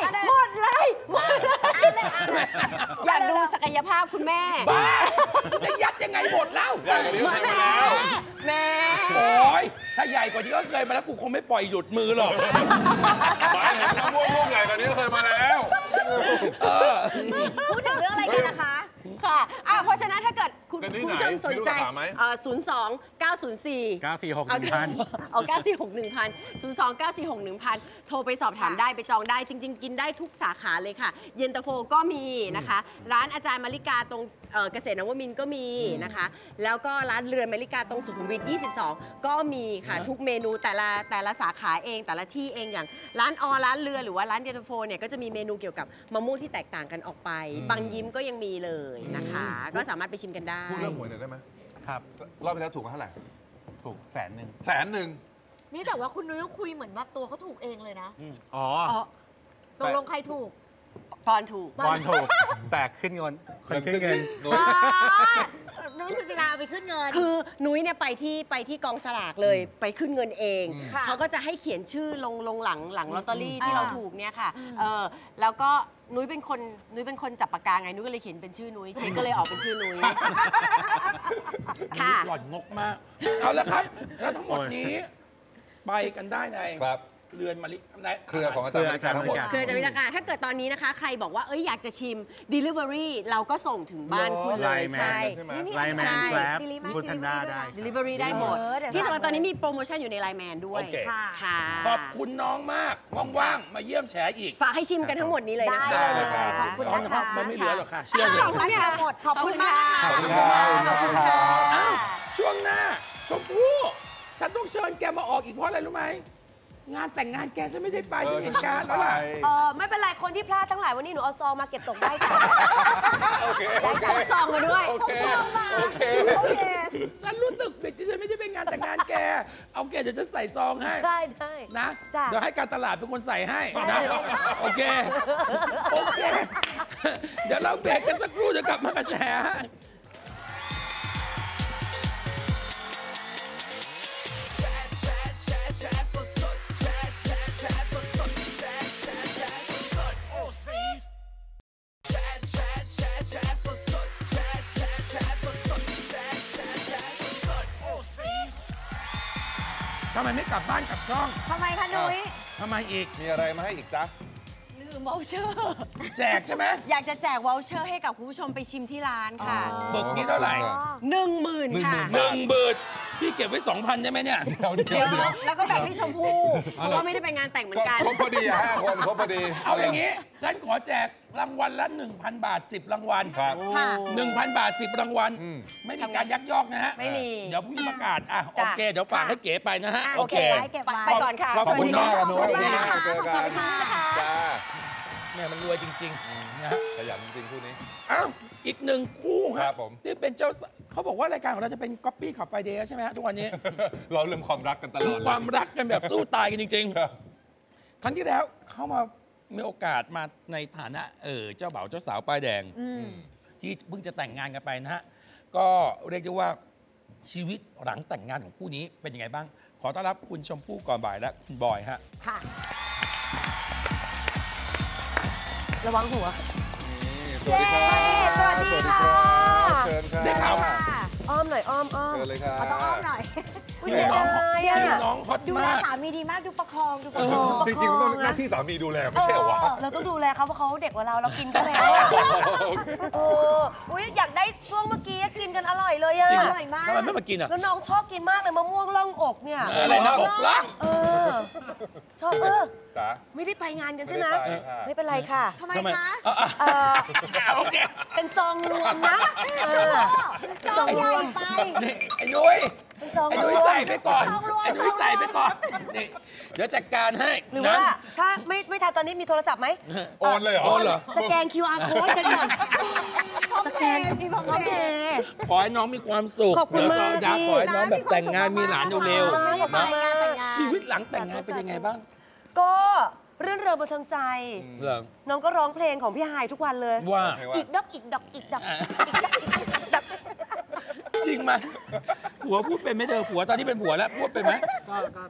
อยากดูศักยภาพคุณแม่
บ้าจะยัดยังไงหมดแล้ว
ใหญ่กว่านี้ก็ใช้มาแล้ว
แม่
โอ้ยถ้าใหญ่กว่านี้ก็เคยมาแล้วกูคงไม่ปล่อยหยุดมือหรอก
หมายถึงมะม่วงลูกใหญ่กว่านี้ก็เคยมาแล้ว
พูดถึงเรื่องอะไรกันนะคะ
ค่ะเพราะฉะนั้นถ้าเกิดคุณ
เป็นที่
ผู้
ไหน
ชมสนใจ
มีรูปสาขาไหม
02
946
เอา
1000
เอา946 1000 02 946 1000 โทรไปสอบถามได้ไปจองได้จริง ๆ กินได้ทุกสาขาเลยค่ะ เย็นตาโฟก็มีนะคะ ร้านอาจารย์มาริกาตรงเกษตรนวมินทร์ก็มีนะคะ แล้วก็ร้านเรือนมาริกาตรงสุขุมวิท 22 ก็มีค่ะทุกเมนูแต่ละสาขาเองแต่ละที่เองอย่างร้านร้านเรือหรือว่าร้านเย็นตาโฟเนี่ยก็จะมีเมนูเกี่ยวกับมะม่วงที่แตกต่างกันออกไปบางยิ้มก็ยังมีเลยนะคะ ก็สามารถไปชิมกันได้
พูดเรื่องหวยหน่อยได้ไหม
ครับ
รอบไปแล้วถูกมาเท่าไหร่
ถูก100,000
นี่แต่ว่าคุณนุ้ยก็คุยเหมือนว่าตัวเขาถูกเองเลยนะ
อ๋อ
ตกลงใครถูก
ปอนถูก
บอลถูก แต่ขึ้นเงินคนขึ้นเงิน
นุ้ยสุจิราเอาไปขึ้นเงิน
คือนุ้ยเนี่ยไปที่กองสลากเลยไปขึ้นเงินเอง
ค่ะ
เขาก็จะให้เขียนชื่อลงหลังลอตเตอรี่ที่
อ่า
เราถูกเนี่ยค่ะแล้วก็นุ้ยเป็นคนจับปากกาไงนุ้ยก็เลยเขียนเป็นชื่อนุ้ยเช็คก็เลยออกเป็นชื่อนุ้ยค่ะ
หล่อนงกมาก เอาละครับ แล้วทั้งหมดนี้ ไปกันได้ใน
ครับ
เรือนมะลิใน
เครือของอาจารย์มาริกาทั้งหมด
คือจะมีราคาถ้าเกิดตอนนี้นะคะ ใครบอกว่าอยากจะชิม Delivery เราก็ส่งถึงบ้านคุณเล
ไล
ย
น์แมน
ใช่
ใช่ไหม
ไลน์แมน
ใช่
แกร็บ
Delivery
ฟู้ดแพนด้าได้
Delivery ได้หมด
เดี๋ยว
ที่สำคัญตอนนี้มีโปรโมชั่นอยู่ในไลน์แมนด้วย
โอเค
ค่ะ
ขอบคุณน้องมาก ว่างๆ มาเยี่ยมแฉอีก
ฝากให้ชิมกันทั้งหมดนี้เลยนะคะ
ได้
เลยครับ
ขอบคุณ
น้อง
นะ
นะครับ
คะ
มันไม่เหลือหรอกค่ะ เชื่อเลย
ขอบคุณค่ะหมดขอบคุณมาก
ขอบคุณ
ค่ะ
อ้าวช่วงหน้า ชมพู่ฉันต้องเชิญแกมาออกอีกเพราะอะไรรู้ไหม งานแต่งงานแกฉันไม่ได้ไปฉันเห็นการแล้วล่ะ
ไม่เป็นไรคนที่พลาดทั้งหลายวันนี้หนูเอาซองมาเก็บตกได้ค่ะ
โอเค โอเค
เอาซองมาด้วย
โอเค โอเค
ฉันรู้สึกผิดที่ฉันไม่ได้ไปงานแต่งงานแก เอาแกเดี๋ยวฉันใส่ซองให้
ได้
นะ
จ้ะ
เดี๋ยวให้การตลาดเป็นคนใส่ให้นะโอเค โอเค เดี๋ยวเราเบรกกันสักครู่จะกลับมากระแชร์ฮะ ทำไมไม่กลับบ้านกลับช่อง
ทำไมคะนุ้ย
ทำไมอีก
มีอะไรมาให้อีกจ๊ะ
ลืมวอลเชอร์
แจกใช่ไหม
อยากจะแจกวอลเชอร์ให้กับคุณผู้ชมไปชิมที่ร้านค่ะ
ปึกนี้เท่าไหร่
10,000 ค่ะ
1 เบิร์ดพี่เก็บไว้ 2,000ได้ไหมเนี่ย
เดี๋ยวแล้วก็แบ่งให้ชมพู่เพราะว่าไม่ได้ไปงานแต่งเหมือนกัน
ครบพอดีอะ5 คนครบพอดี
เอาอย่างนี้ ฉันขอแจกรางวัลละ 1,000 บาท 10 รางวัล
ครับ
ค่ะ
1,000 บาท 10 รางวัล ไม่มีการยักยอกนะฮะ
ไม่มี
เดี๋ยวพรุ่งนี้ประกาศ อ่ะ โอ
จ้ะ
เค เดี๋ยวฝากให้เก๋ไปนะฮะ
อ่ะ
โอเค
เก็บไว้
ไปก่อนค่ะ
ขอบคุณน้อง
ขอบคุณมาก
ขอบ
เจอ
คุณ
กั
ค่ะ
นจ้า
แม่มันรวยจริงๆนะฮะ
ขยันจริงๆคู่นี้
อ้าวอีกหนึ่งคู่
ครั
ฮะ
บผม
ที่เป็นเจ้าเขาบอกว่ารายการของเราจะเป็นก๊อปปี้ขับไฟเดย์ใช่ไหมฮะทุกวันนี้
เราเรื่องความรักกันตลอดเลย
ความรักกันแบบสู้ตายกันจริง
ครับ
ๆ ครั้งที่แล้วเขามามีโอกาสมาในฐานะเจ้าบ่าวเจ้าสาวป้ายแดง ที่เพิ่งจะแต่งงานกันไปนะฮะ ก็เรียกได้ว่าชีวิตหลังแต่งงานของคู่นี้เป็นยังไงบ้าง ขอต้อนรับคุณชมพู่ก่อนบ่ายและคุณบอยฮะ
ค่ะ
ระวังหัว
สวัสดีครับ
สวัสดีค่ะ
เชิญครับ
ได้ข่าว
อ้อมหน่อยอ้อม
เชิญเลยครับ
ต้องอ้อมหน่อย
พี่น้องพี่น้องฮอต
ดูแล
มาก
สามีดีมากดูประคองดูประคอง
จริงๆต้องหน้าที่สามีดูแลไม่ใช่เหรอวะ
เราต้องดูแลเขาเพราะเขาเด็กกว่าเรากินก็แล้วอุ้ยอยากได้ช่วงเมื่อกี้กินกันอร่อยเลยอะ
จริง
อร่อยมาก
ทำไมไม่มากินอ่ะ
แล้วน้องชอบกินมากเลยมะม่วงล่องอกเนี่ย
อะไรนะอกล่าง
ชอบ
จ๋า
ไม่ได้ไปงานกันใช่ไหม
ไม่ได้ไปค่ะ
ไม่เป็นไรค่ะ
ทำไม
ทำไม
คะ
โอเค
เป็นซองรวมนะซอง
ให
ร
ญ่
วม
ไป
นี่ไอ้นุ้ย
เป็นซอง
ไอ้
ร
นุ้ยว
ม
ใส่ไปก่อน
ซองรวม
ไอ้นุ้ยใส่ไปก่อนนี่เดี๋ยวจัดการให้
หรือ
นะ
ว่าถ้าไม่ทันตอนนี้มีโทรศัพท์ไหม
โอนเลยเหรอ
โอนเหรอ
สแกน QR code กันก่อนสแกนพี่พ่อแม่
ขอให้น้องมีความสุข
ขอบคุณมาก
อยากขอให้น้องแบบแต่งงานมีหลานเร็ว
ไม่
ๆ
ได้ไป
นะ
งานแต่งงาน
ชีวิตหลังแต่งงานเป็นยังไงบ้าง
ก็เรื่องเริงบันเทิงใจ
เรื่อง
น้องก็ร้องเพลงของพี่ฮายทุกวันเลย
ว่า
อีกดอกอีกดอกอีกดอกอีกดอกอีกดอก
จริงไหมผัวพูดเป็นไหมเธอผัวตอนนี้เป็นผัวแล้วพูดเป็นไหม
ก็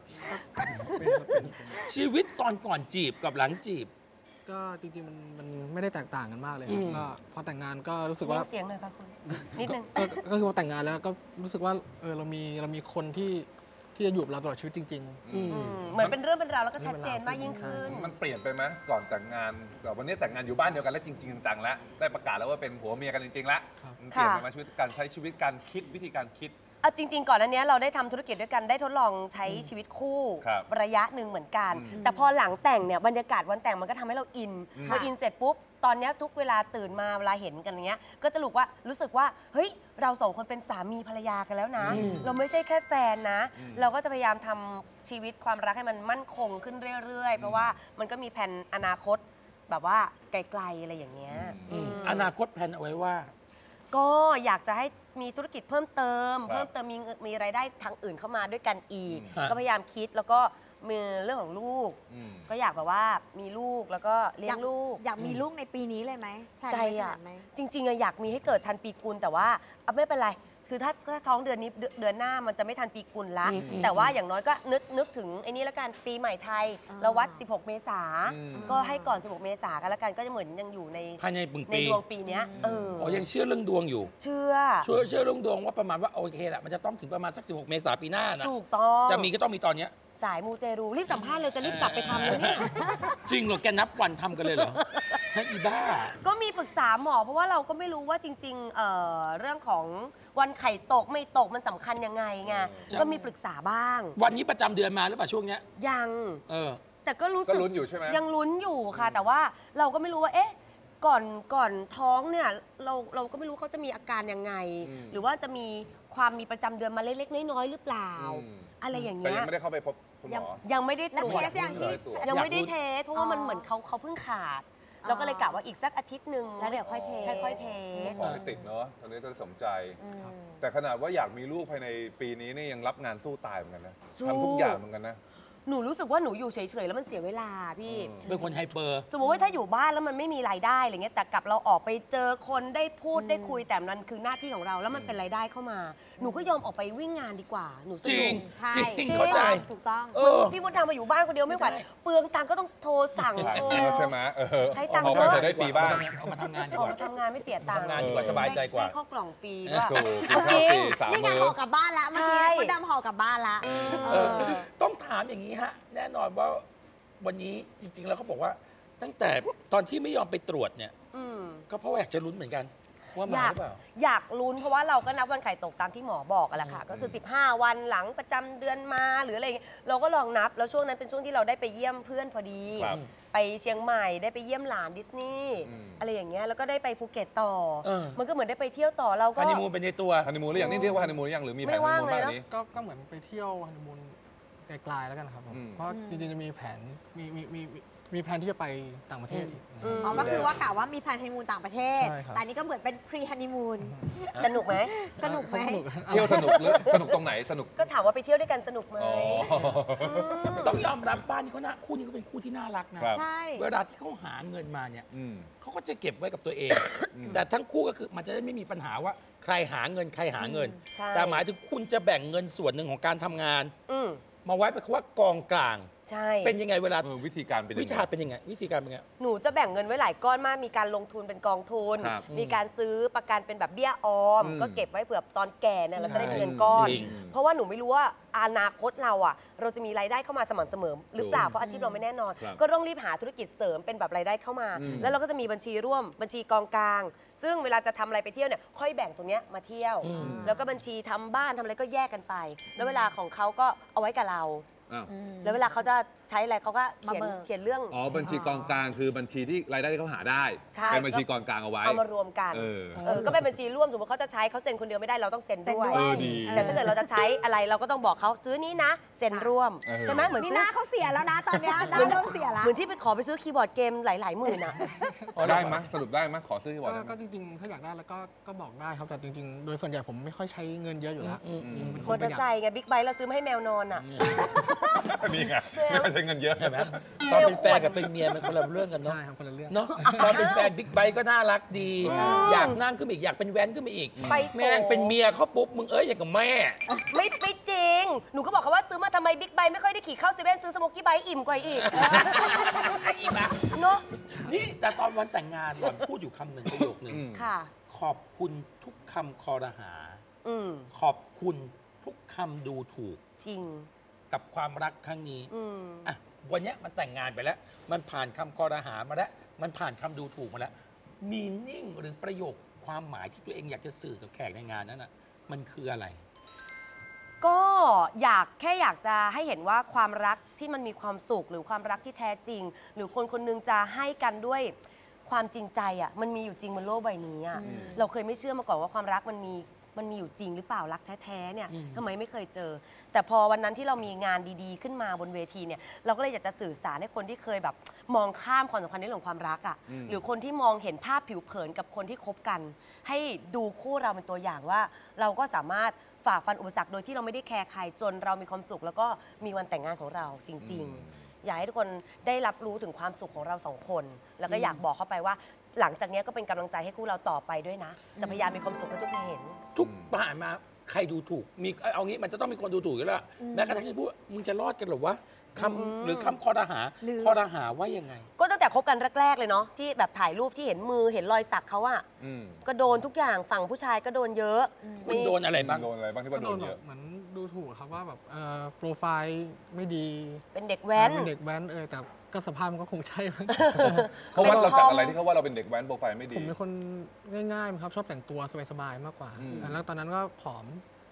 ชีวิตตอนก่อนจีบกับหลังจีบ
ก็จริงๆมันไม่ได้แตกต่างกันมากเลยค
อื
รับ
ม
ก็พอแต่งงานก็รู้สึก
เรี
ว่าย
กเสียงหน่อยค่ะคุณนิดนึง
ก็คือพอแต่งงานแล้วก็รู้สึกว่าเรามีคนที่จะอยู่กับเราตลอดชีวิตจริง
เหมือนเป็นเรื่องเป็นราวแล้วก็ชัดเจนมากยิ่งขึ้น
มันเปลี่ยนไปไหมก่อนแต่งงานแต่วันนี้แต่งงานอยู่บ้านเดียวกันแล้วจริงๆจังๆแล้วได้ประกาศแล้วว่าเป็นผัวเมียกันจริงๆแล้วมันเปลี่ยนไปไหมชีวิตการใช้ชีวิตการคิดวิธีการคิด
จริงๆก่อนอันนี้เราได้ทำธุรกิจด้วยกันได้ทดลองใช้ชีวิตคู่ระยะหนึ่งเหมือนกัน แต่พอหลังแต่งเนี่ยบรรยากาศวันแต่งมันก็ทำให้เราอินพออินเสร็จปุ๊บตอนนี้ทุกเวลาตื่นมาเวลาเห็นกันอย่างเงี้ยก็จะรู้สึกว่าเฮ้ยเราสองคนเป็นสามีภรรยากันแล้วนะเราไม่ใช่แค่แฟนนะเราก็จะพยายามทำชีวิตความรักให้มันมั่นคงขึ้นเรื่อยๆเพราะว่ามันก็มีแผนอนาคตแบบว่าไกลๆอะไรอย่างเงี้ย
อนาคตแผนเอาไว้ว่า
ก็อยากจะให้มีธุรกิจเพิ่มเติมมีรายได้ทางอื่นเข้ามาด้วยกันอีกก็พยายามคิดแล้วก็มีเรื่องของลูกก็อยากแบบว่ามีลูกแล้วก็เลี้ยงลูก
อยากมีลูกในปีนี้เลยไหม
ใจอ่ะจริงๆอยากมีให้เกิดทันปีกุลแต่ว่าไม่เป็นไรคือถ้าท้องเดือนนี้เดือนหน้ามันจะไม่ทันปีกุลละแต่ว่าอย่างน้อยก็นึกถึงไอ้นี่แล้วกันปีใหม่ไทยเราวัด16 เมษาก็ให้ก่อน16 เมษากันแล้วกันก็จะเหมือนยังอยู่ในดวงปีนี้
ยังเชื่อเรื่องดวงอยู่
เชื่อ
เรื่องดวงว่าประมาณว่าโอเคแหละมันจะต้องถึงประมาณสัก16 เมษาปีหน้านะ
ถูกต้อง
จะมีก็ต้องมีตอนเนี้ย
สายมูเตรูรีบสัมภาษณ์เลยจะรีบกลับไปทำเลยเนี่ย
จริงเหรอแกนับวันทำกันเลยเหรอให้อีบ้า
ก็มีปรึกษาหมอเพราะว่าเราก็ไม่รู้ว่าจริงๆเรื่องของวันไข่ตกไม่ตกมันสำคัญยังไงไงก็มีปรึกษาบ้าง
วันนี้ประจำเดือนมาหรือเปล่าช่วงเนี้ย
ยังแต่ก็รู้สึก
ลุ้นอยู่ใช่ไหม
ยังลุ้นอยู่ค่ะแต่ว่าเราก็ไม่รู้ว่าก่อนท้องเนี่ยเราก็ไม่รู้เขาจะมีอาการยังไงหรือว่าจะมีความมีประจำเดือนมาเล็กๆน้อยๆหรือเปล่าอะไรอย่างเงี้ย
แต่ยังไม่ได้เข้าไปพบคุณหมอ
ยังไม่ได้ตรวจยังไม่ได้เทสเพราะว่ามันเหมือนเขาเพิ่งขาดเราก็เลยกะว่าอีกสักอาทิตย์หนึ่ง
แล้วเดี๋ยวค่อยเทส
ค่อยเทส
ขอให้ติดเนาะตอนนี้ต้องสนใจแต่ขนาดว่าอยากมีลูกภายในปีนี้นี่ยังรับงานสู้ตายเหมือนกันนะทำทุกอย่างเหมือนกันนะ
หนูรู้สึกว่าหนูอยู่เฉยๆแล้วมันเสียเวลาพี่
เป็นคนไฮเปอร์
สมมติว่าถ้าอยู่บ้านแล้วมันไม่มีรายได้อะไรเงี้ยแต่กลับเราออกไปเจอคนได้พูดได้คุยแต่มันคือหน้าที่ของเราแล้วมันเป็นรายได้เข้ามาหนูก็ยอมออกไปวิ่งงานดีกว่าหนู
จริง
ใช่
เข้าใจ
ถูกต้อง
พี่มดดำมาอยู่บ้านคนเดียวไม่ไหวเปลืองตังก็ต้องโทรสั่ง
ใช่ไหม
ใช้ตังค์เย
อะจะได้ฟรีบ้าง
เอามาทำงานดีกว่า
ทำงานไม่เสียตังค์
ทำงานดีกว่าสบายใจกว่า
ได้ข้าวกล่องฟรี
จริงนี่ไงห่อกลับบ้านละเมื่อกี้มดดำห่อกลับบ้านละ
ต้องถามอย่างนี้ฮะแน่นอนว่าวันนี้จริงๆแล้วเขาบอกว่าตั้งแต่ตอนที่ไม่ยอมไปตรวจเนี่ยก็เพราะว่าอยากจะลุ้นเหมือนกันว่ามาหรือเปล่า
อยากลุ้นเพราะว่าเราก็นับวันไข่ตกตามที่หมอบอกกันแหละค่ะก็คือ15 วันหลังประจำเดือนมาหรืออะไรเราก็ลองนับแล้วช่วงนั้นเป็นช่วงที่เราได้ไปเยี่ยมเพื่อนพอดีไปเชียงใหม่ได้ไปเยี่ยมหลานดิสนีย์อะไรอย่างเงี้ยแล้วก็ได้ไปภูเก็ตต่อมันก็เหมือนได้ไปเที่ยวต่อเราก็
ฮันนีมูนเป็นในตัว
ฮันนีมูนหรือยังนี่เรียกว่าฮันนีมูนหรือยังหรือมีแผนฮันนีมูนบ้างนี้
ก็เหมือนไปเที่ยวฮันนีมูนไกลๆแล้วกันครับเพราะจริงๆจะมีแผนมีแผนที่จะไปต่างประเทศ
ก็คือว่ากะว่ามีแพลนฮันนีมูนต่างประเทศแต่นี้ก็เหมือนเป็นพรีฮันนีมูน
สนุกไหม
สนุกไหม
เที่ยวสนุกหรือสนุกตรงไหนสนุก
ก็ถามว่าไปเที่ยวด้วยกันสนุกไหม
ต้องยอมรับบ้านนี้เขาหน้าคู่นี้ก็เป็นคู่ที่น่ารักนะ
ใช่
เวลาที่เขาหาเงินมาเนี่ยเขาก็จะเก็บไว้กับตัวเองแต่ทั้งคู่ก็คือมันจะได้ไม่มีปัญหาว่าใครหาเงินใครหาเงินแต่หมายถึงคุณจะแบ่งเงินส่วนหนึ่งของการทำงานมาไว้เป็นว่ากองกลาง
ใช่
เป็นยังไงเวลา
วิธีการเป็นยังไง
วิธีการเป็นยังไง
หนูจะแบ่งเงินไว้หลายก้อนมากมีการลงทุนเป็นกองทุนมีการซื้อประกันเป็นแบบเบี้ยออมก็เก็บไว้เผื่อตอนแก่เนี่ยเราจะได้เงินก้อนเพราะว่าหนูไม่รู้ว่าอนาคตเราจะมีรายได้เข้ามาสม่ำเสมอหรือเปล่าเพราะอาชีพเราไม่แน่นอนก็ต้องรีบหาธุรกิจเสริมเป็นแบบรายได้เข้ามาแล้วเราก็จะมีบัญชีร่วมบัญชีกองกลางซึ่งเวลาจะทำอะไรไปเที่ยวเนี่ยค่อยแบ่งตรงนี้มาเที่ยวแล้วก็บัญชีทำบ้านทำอะไรก็แยกกันไปแล้วเวลาของเขาก็เอาไว้กับเราแล้วเวลาเขาจะใช้อะไรเขาก็เขียนเรื่อง
บัญชีกองกลางคือบัญชีที่รายได้ที่เขาหาได้เป็นบัญชีกองกลางเอาไว้
เอามารวมกันก็เป็นบัญชีร่วมสมมติเขาจะใช้เขาเซ็นคนเดียวไม่ได้เราต้องเซ็นด้วยแต่ถ้าเกิดเราจะใช้อะไรเราก็ต้องบอกเขาซื้อนี้นะเซ็นร่วมใช่ไหมเหมือน
ซื้อหน้าเขาเสียแล้วนะตอนนี้หน้าเริ่มเสียแล้ว
เหมือนที่ไปขอไปซื้อคีย์บอร์ดเกมหลายๆหมื่นอะ
ได้ไหมสรุปได้ไหมขอซื้อคีย์บอร์ด
ก็จริงๆถ้าอยากได้แล้วก็บอกได้ครับแต่จริงๆโดยส่วนใหญ่ผมไม่ค่อยใช้เงินเยอะอยู่แล้ว
มอเตอร์ไซค์ไงบิ๊กไบค์เราซื้อมาให้แมวนอนอะ
นี่ไงไม่ใช้เงินเยอะ
ใช่ไหมตอนเป็นแฟนกับเป็นเมียมันคนละเรื่องกันเนาะ
ใช่ครับคนละเรื่อง
เนาะตอนเป็นแฟนบิ๊กไบค์ก็น่ารักดีอยากนั่งขึ้นอีกอยากเป็นแว้นขึ้นมาอีกแม่งเป็นเมียเขาปุ๊บมึงอย่างกับแม่
ไม่จริงหนูก็บอกเขาว่าซื้อมาทำไมบิ๊กไบค์ไม่ค่อยได้ขี่เข้าเซเว่นซื้อสโมกกี้ไบค์อิ่มกว่าอีก
อิ่มอะเนาะนี่แต่ตอนวันแต่งงานหล่อนพูดอยู่คำหนึ่งประโยคนึงขอบคุณทุกคำคอรหาขอบคุณทุกคำดูถูก
จริง
กับความรักครั้งนี้อ่ะวันนี้มันแต่งงานไปแล้วมันผ่านคำคอรหามาแล้วมันผ่านคำดูถูกมาแล้วมีนิ่งหรือประโยคความหมายที่ตัวเองอยากจะสื่อกับแขกในงานนั้นน่ะมันคืออะไร
ก็แค่อยากจะให้เห็นว่าความรักที่มันมีความสุขหรือความรักที่แท้จริง หรือคนคนนึงจะให้กันด้วยความจริงใจอ่ะมันมีอยู่จริงบนโลกใบนี้อ่ะเราเคยไม่เชื่อมาก่อนว่าความรักมันมีอยู่จริงหรือเปล่ารักแท้ๆเนี่ยทำไมไม่เคยเจอแต่พอวันนั้นที่เรามีงานดีๆขึ้นมาบนเวทีเนี่ยเราก็เลยอยากจะสื่อสารให้คนที่เคยแบบมองข้ามความสำคัญในเรื่องของความรักอ่ะหรือคนที่มองเห็นภาพผิวเผินกับคนที่คบกันให้ดูคู่เราเป็นตัวอย่างว่าเราก็สามารถฝ่าฟันอุปสรรคโดยที่เราไม่ได้แคร์ใครจนเรามีความสุขแล้วก็มีวันแต่งงานของเราจริงๆอยากให้ทุกคนได้รับรู้ถึงความสุขของเราสองคนแล้วก็อยากบอกเข้าไปว่าหลังจากนี้ก็เป็นกำลังใจให้คู่เราต่อไปด้วยนะจะพยายามมีความสุขให้ทุกคนเห็น
ทุกผ่านมาใครดูถูกมีเอางี้มันจะต้องมีคนดูถูกอยู่แล้วแม้กระทั่งที่พูดมึงจะรอดกันหรือวะคำหรือคำข้อรหาว่ายังไง
ก็ตั้งแต่คบกันแรกๆเลยเนาะที่แบบถ่ายรูปที่เห็นมือเห็นรอยสักเขาอะก็โดนทุกอย่างฝั่งผู้ชายก็โดนเยอะ
คุณโดนอะไรบ้าง
ที่ว่าโดนเยอะ
เหมือนดูถูกครับว่าแบบโปรไฟล์ไม่ดี
เป็นเด็กแว้น
แต่ก็สภาพมันก็คงใช่
เขาวัดเราจากอะไรที่เขาว่าเราเป็นเด็กแว้นโปรไฟล์ไม่ดี
ผมเป็นคนง่ายๆครับชอบแต่งตัวสบายๆมากกว่าแล้วตอนนั้นก็ผอม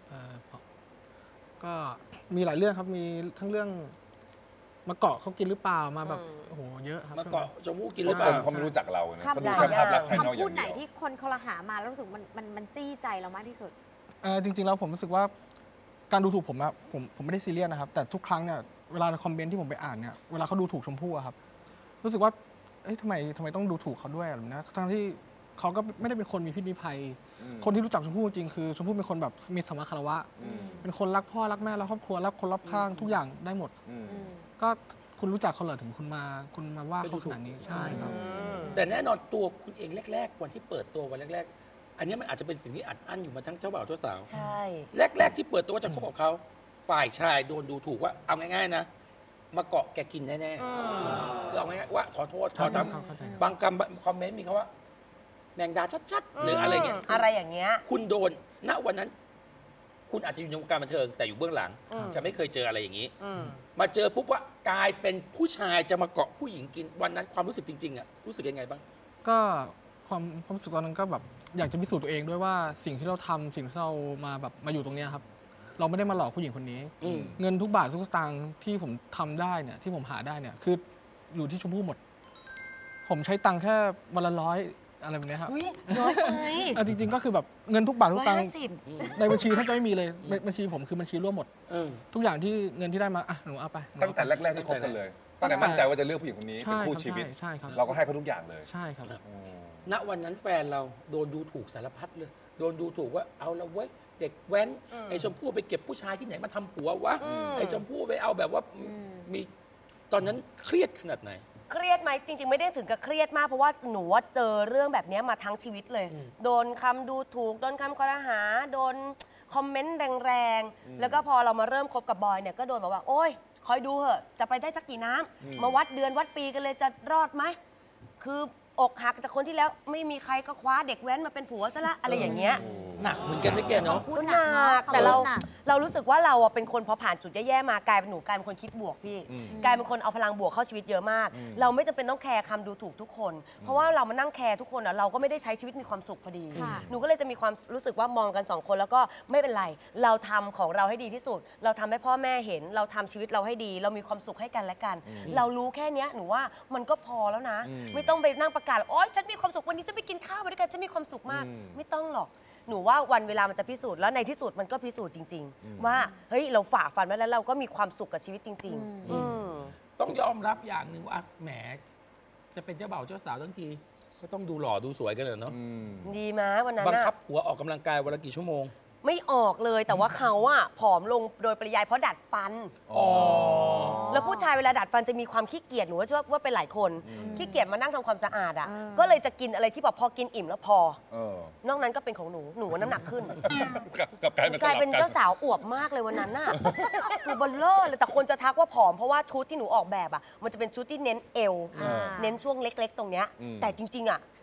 ก็มีหลายเรื่องครับมีทั้งเรื่องมาเกาะเขากินหรือเปล่ามาแบบโอ้โหเยอะครับ
มาเกาะชมพู่กินหรือเปล่า
เขาไม่รู้จักเรานะเขาดูแค่ภาพลักษณ์ภายนอกอย่างเดียว
คำพูดไหนที่คนเขาละหามาแล้วรู้สึกมันจี้ใจเรามากที่สุด
จริงๆแล้วผมรู้สึกว่าการดูถูกผมนะผมไม่ได้ซีเรียสนะครับแต่ทุกครั้งเนี่ยเวลาคอมเมนต์ที่ผมไปอ่านเนี่ยเวลาเขาดูถูกชมพู่ครับรู้สึกว่าทำไมต้องดูถูกเขาด้วยนะทั้งที่เขาก็ไม่ได้เป็นคนมีพิษมีภัยคนที่รู้จักชมพู่จริงคือชมพู่เป็นคนแบบมีสัมมาคารวะเป็นคนรักพ่อรักแม่รักครอบครัวรักคนรอบข้างทุกอย่างได้หมดก็คุณรู้จักเขาเหรอถึงคุณมาว่าเขาขนาดนี้ใช่ครับ
แต่แน่นอนตัวคุณเองแรกๆวันที่เปิดตัววันแรกๆอันนี้มันอาจจะเป็นสิ่งที่อัดอั้นอยู่มาทั้งเจ้าบ่าวเจ้าสาว
ใช่
แรกๆที่เปิดตัวจะคบกับเขาฝ่ายชายโดนดูถูกว่าเอาง่ายๆนะมาเกาะแกกินแน่ๆคือเอาง่ายๆว่าขอโทษขอทำบางคอมเมนต์มีเขาว่าแมงดาชัดๆหรืออะไรเงี้ย
อะไรอย่างเงี้ย
คุณโดนณวันนั้นคุณอาจจะอยู่ในวงการบันเทิงแต่อยู่เบื้องหลังจะไม่เคยเจออะไรอย่างนี้มาเจอปุ๊บว่ากลายเป็นผู้ชายจะมาเกาะผู้หญิงกินวันนั้นความรู้สึกจริงๆอ่ะรู้สึกยังไงบ้าง
ก็ความรู้สึกตอนนั้นก็แบบอยากจะพิสูจน์ตัวเองด้วยว่าสิ่งที่เราทำสิ่งที่เรามาอยู่ตรงนี้ครับเราไม่ได้มาหลอกผู้หญิงคนนี้เงินทุกบาททุกสตางค์ที่ผมทำได้เนี่ยที่ผมหาได้เนี่ยคืออยู่ที่ชมพู่หมดผมใช้ตังค์แค่วันละ100อะไรแบบนี้ครับ
น้อยไป
จริงๆก็คือแบบเงินทุกบาททุกตังค์ในบัญชีแทบจะไม่มีเลยบัญชีผมคือบัญชีร่วมหมดทุกอย่างที่เงินที่ได้มาหนูเอาไป
ตั้งแต่แรกๆที่คบกันเลยตั้งแต่มั่นใจว่าจะเลือกผู้หญิงคนนี้เป็นคู่ชีวิตเราก็ให้เขาทุกอย่างเลย
ใช่ครับ
ณวันนั้นแฟนเราโดนดูถูกสารพัดเลยโดนดูถูกว่าเอาละเว้ยเด็กแว้นไอ้ชมพู่ไปเก็บผู้ชายที่ไหนมาทำผัววะไอ้ชมพู่ไปเอาแบบว่ามีตอนนั้นเครียดขนาดไหน
เครียดไหมจริงๆไม่ได้ถึงกับเครียดมากเพราะว่าหนูว่าเจอเรื่องแบบนี้มาทั้งชีวิตเลยโดนคำดูถูกโดนคำคอรหาโดนคอมเมนต์แรงๆแล้วก็พอเรามาเริ่มคบกับบอยเนี่ยก็โดนบอกว่าโอ๊ยคอยดูเหอะจะไปได้สักกี่น้ำมาวัดเดือนวัดปีกันเลยจะรอดไหมคืออกหักจากคนที่แล้วไม่มีใครก็คว้าเด็กแว้นมาเป็นผัวซะละอะไรอย่างเงี้ย
หนักเหมือนกันนะแกเนาะ
หนักแต่เรารู้สึกว่าเราเป็นคนพอผ่านจุดแย่ๆมากลายเป็นหนูกลายเป็นคนคิดบวกพี่กลายเป็นคนเอาพลังบวกเข้าชีวิตเยอะมากเราไม่จำเป็นต้องแคร์คำดูถูกทุกคนเพราะว่าเรามานั่งแคร์ทุกคนเราก็ไม่ได้ใช้ชีวิตมีความสุขพอดีหนูก็เลยจะมีความรู้สึกว่ามองกัน2คนแล้วก็ไม่เป็นไรเราทำของเราให้ดีที่สุดเราทำให้พ่อแม่เห็นเราทำชีวิตเราให้ดีเรามีความสุขให้กันและกันเรารู้แค่นี้หนูว่ามันก็พอแล้วนะไม่ต้องไปนั่งประกาศโอ๊ยฉันมีความสุขวันนี้ฉันไปกินข้าวด้วยกันฉันมีความสุขมากไม่ต้องหรอกหนูว่าวันเวลามันจะพิสูจน์แล้วในที่สุดมันก็พิสูจน์จริงๆว่าเฮ้ยเราฝ่าฟันมาแล้วเราก็มีความสุขกับชีวิตจริง
ๆต้องยอมรับอย่างหนึ่งว่าแหมจะเป็นเจ้าบ่าวเจ้าสาวทั้งทีก็ต้องดูหล่อดูสวยกันเลยเนาะ
ดีมั้ยวันนั้น
บังคับผัวออกกำลังกายวันละกี่ชั่วโมง
ไม่ออกเลยแต่ว่าเขาผอมลงโดยปริยายเพราะดัดฟันแล้วผู้ชายเวลาดัดฟันจะมีความขี้เกียจหนูว่าเชื่อว่าเป็นหลายคนขี้เกียจมานั่งทำความสะอาดก็เลยจะกินอะไรที่แบบพอกินอิ่มแล้วพอนอกนั้นก็เป็นของหนูน้ำหนักขึ้นกลายเป็นเจ้าสาวอวบมากเลยวันนั้นน่ะคือเบลเลอร์เลยแต่คนจะทักว่าผอมเพราะว่าชุดที่หนูออกแบบมันจะเป็นชุดที่เน้นเอวเน้นช่วงเล็กๆตรงเนี้ยแต่จริงๆ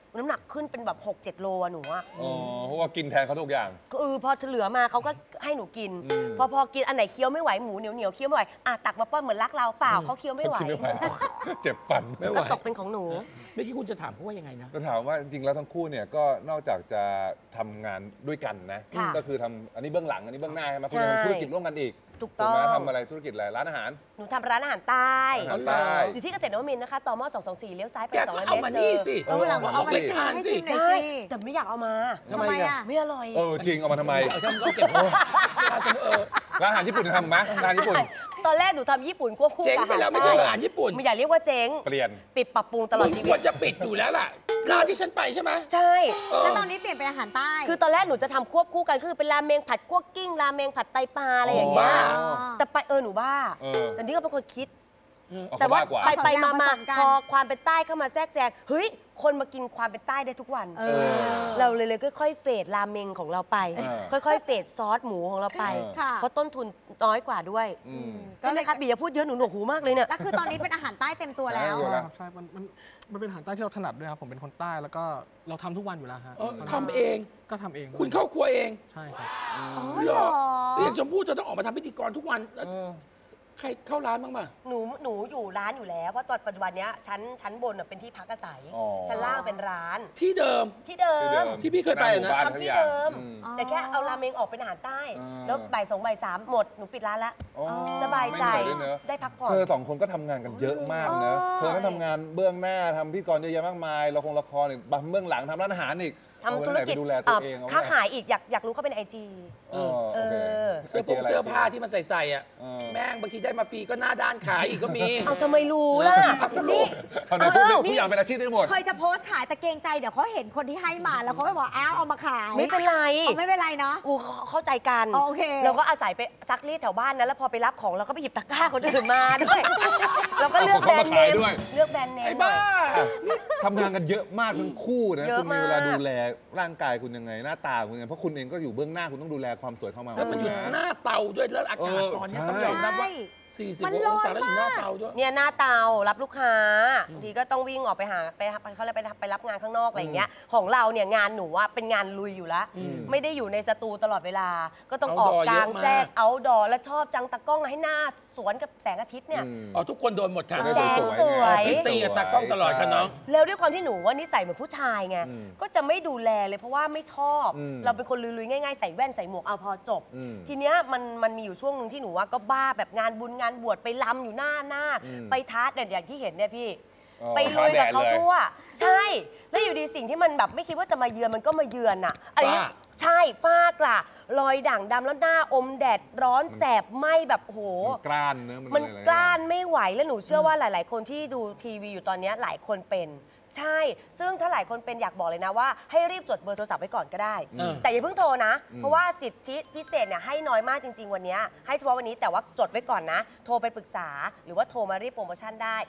น้ำหนักขึ้นเป็นแบบ 6-7 โลอะหนูอะ
อ๋อเพราะว่ากินแทนเขาทุกอย่าง
พอเหลือมาเขาก็ให้หนูกิน พอกินอันไหนเคี้ยวไม่ไหวหมูเหนียวเคี้ยวไม่ไหวตักมาป้อนเหมือนรักเราเปล่าเขาเคี้ยวไม่ไหว
เจ็บฟัน
ก็ตกเป็นของหนู
เมื่อกี้คุณจะถามเขาว่ายังไงนะ
ก็ถามว่าจริงๆแล้วทั้งคู่เนี่ยก็นอกจากจะทำงานด้วยกันนะ
ค่ะ
ก็คือทำอันนี้เบื้องหลังอันนี้เบื้องหน้าใช่ไหม
ใช่
คุณทำธุรกิจร่วมกันอีก
ถูกต้อง
ไหมทำอะไรธุรกิจอะไรร้านอาหาร
หนูทำร้านอาหารใต้
อาหารใต้
อยู่ที่เกษตรนวมินทร์นะคะตม224เลี้ยวซ้ายไป
แก
200
ก็
เมตร
เอามานี่สิ
เออ
มาออกรายการสิ
ได้แต่ไม่อยากเอามา
ทำไมอ่ะ
ไม่อร่อย
จริงเอามาทำไม
เอาเก็บ
ร้านอาหารญี่ปุ่นทำไหมร้านญี่ปุ่น
ตอนแรกหนูทำญี่ปุ่นควบคู่
เจ๊งไปแล้วไม่ใช่ร้านญี่ปุ่น
ไม่อยากเรียกว่าเจ๊ง
เปลี่ยน
ปิดปรับปรุงตลอดชี
ค
วิ
วร
ต
จะปิดอยู่แล้วล่ะร้านที่ฉันไปใช่ไหม
ใช่
แล้วตอนนี้เปลี่ยนเป็นอาหารใต้
คือตอนแรกหนูจะทำควบคู่กันคือเป็นราเมงผัดคั่วกิ้งราเมงผัดไตปลาอะไรอย่างเงี้ย
บ้า
แต่ไปหนูบ้า แต่นี่ก็เป็นคนคิด แต่
แต่
ว่า
ว่า
ไปมา
ผสมกัน
พอความเป็นใต้เข้ามาแทรกแซงเฮ้ยคนมากินความเป็นใต้ได้ทุกวัน เราเลยค่อยๆเฟดราเมงของเราไป ค่อยๆเฟดซอสหมูของเราไป
ค่ะ
เพราะต้นทุนน้อยกว่าด้วยใช่ไหมคะบีอย่าพูดเยอะหนูหนวกหูมากเลยเนี่ย
แล้วคือตอนนี้เป็นอาหารใต้เต็มตัวแล้ว
ใช่ครับใช่มันเป็นอาหารใต้ที่เราถนัดด้วยครับผมเป็นคนใต้แล้วก็เราทำทุกวันอยู่แล้วฮะ
ทำเอง
ก็ทำเอง
คุณเข้าครัวเอง
ใช่ครับ
เหรอเรียกชมพู่จะต้องออกมาทำพิธีกรทุกวันแล้วใครเข้าร้านบ้างป่ะ
หนูอยู่ร้านอยู่แล้วเพราะตอนปัจจุบันเนี้ยชั้นบนน่ะเป็นที่พักอาศัย
อ๋อ
ชั้นล่างเป็นร้าน
ที่เดิม
ที่เดิม
ที่พี่เคยไปอะนะ
ทำที่เดิม
อืม
แต่แค่เอาราเมงออกเป็นอาหารใต้ แล้วบ่าย2บ่าย3หมดหนูปิดร้านละ
อ๋อ
สบายใจ
ไม่เหนื่อยด้วยเนอะ
ได้พักผ่อน
เธอสองคนก็ทำงานกันเยอะมากเนอะเธอต้องทำงานเบื้องหน้าทำพิธีกรเยอะแยะมากมายละครอีกบางเบื้องหลังทำร้านอาหารอีก
ทำธุรกิจ
เอาเวลาไหนไปดูแลตัวเอง
ค้าขายอีกอยากรู้เขาเป็น IG
โอเค
เสื้อผ้าที่มันใส่อ่ะแม่งบางทีได้มาฟรีก็หน้าด้านขายอีกก็มี
เอาทำไมรู้ล่ะนี่
เอาเดี๋ยวทุกอย่างเป็นอาชีพได้หมด
เคยจะโพสต์ขายแต่เกรงใจเดี๋ยวเขาเห็นคนที่ให้มาแล้วเขาไม่บอกอ้าวเอามาขาย
ไม่เป็นไร
ไม่เป็นไรเนาะ
กูเข้าใจกัน
โอเค
เราก็อาศัยไปซักรีดแถวบ้านนะแล้วพอไปรับของเราก็ไปหยิบตะกร้าคนอื่นมาด้วยเราก็เลือกแบรนด์เนมเลือกแบรนด์เนมหน่อย
ทำงานกันเยอะมากทั้งคู่นะ
เยอะ
คุณมีเวลา
าก
ดูแลร่างกายคุณยังไงหน้าตาคุณยังไงเพราะคุณเองก็อยู่เบื้องหน้าคุณต้องดูแลความสวยเข้ามา
แล้วมันอยู่หน้าเตาด้วยแล้วอากาศตอนนี้ต้องยอมรับว่า 40 องศาแล้วอยู่หน้าเตาด้วย
เนี่ยหน้าเตารับลูกค้าบางทีก็ต้องวิ่งออกไปหาเขาเลยไปรับงานข้างนอกอะไรอย่างเงี้ยของเราเนี่ยงานหนูว่าเป็นงานลุยอยู่แล้ว ไม่ได้อยู่ในสตูตลอดเวลา ก็ต้องออกกลางแจ้งเอาดอและชอบจังตะกล้องให้หน้าสวนกับแสงอาทิตย์เนี่ย
ทุกคนโดนหมดค่ะ
แสงสวย
พี่ตีกับตากล้องตลอดค่ะน้อง
แล้วด้วยความที่หนูว่านิสัยเหมือนผู้ชายไงก็จะไม่ดูแลเลยเพราะว่าไม่ชอบ เราเป็นคนลุยๆง่ายๆใส่แว่นใส่หมวกเอาพอจบ ทีเนี้ยมันมีอยู่ช่วงหนึ่งที่หนูว่าก็บ้าแบบงานบุญงานบวชไปลำอยู่หน้าไปท้าเด็ดอย่างที่เห็นเนี่ยพี่ไปลุยกับเขาทั่วใช่แล้วอยู่ดีสิ่งที่มันแบบไม่คิดว่าจะมาเยือนมันก็มาเยือนอ่ะอันนี้ใช่ฝ้ากระรอยด่างดำแล้วหน้าอมแดดร้อนแสบไหมแบบโห
กล้านเนื้อ
มันกล้านไม่ไหวแล้วหนูเชื่อว่าหลาย ๆ คนที่ดูทีวีอยู่ตอนนี้หลายคนเป็นใช่ ซึ่งถ้าหลายคนเป็นอยากบอกเลยนะว่าให้รีบจดเบอร์โทรศัพท์ไว้ก่อนก็ได้ แต่อย่าเพิ่งโทรนะ เพราะว่าสิทธิพิเศษเนี่ยให้น้อยมากจริง ๆ วันนี้ให้เฉพาะวันนี้แต่ว่าจดไว้ก่อนนะ โทรไปปรึกษาหรือว่าโทรมารีบโปรโมชั่นได้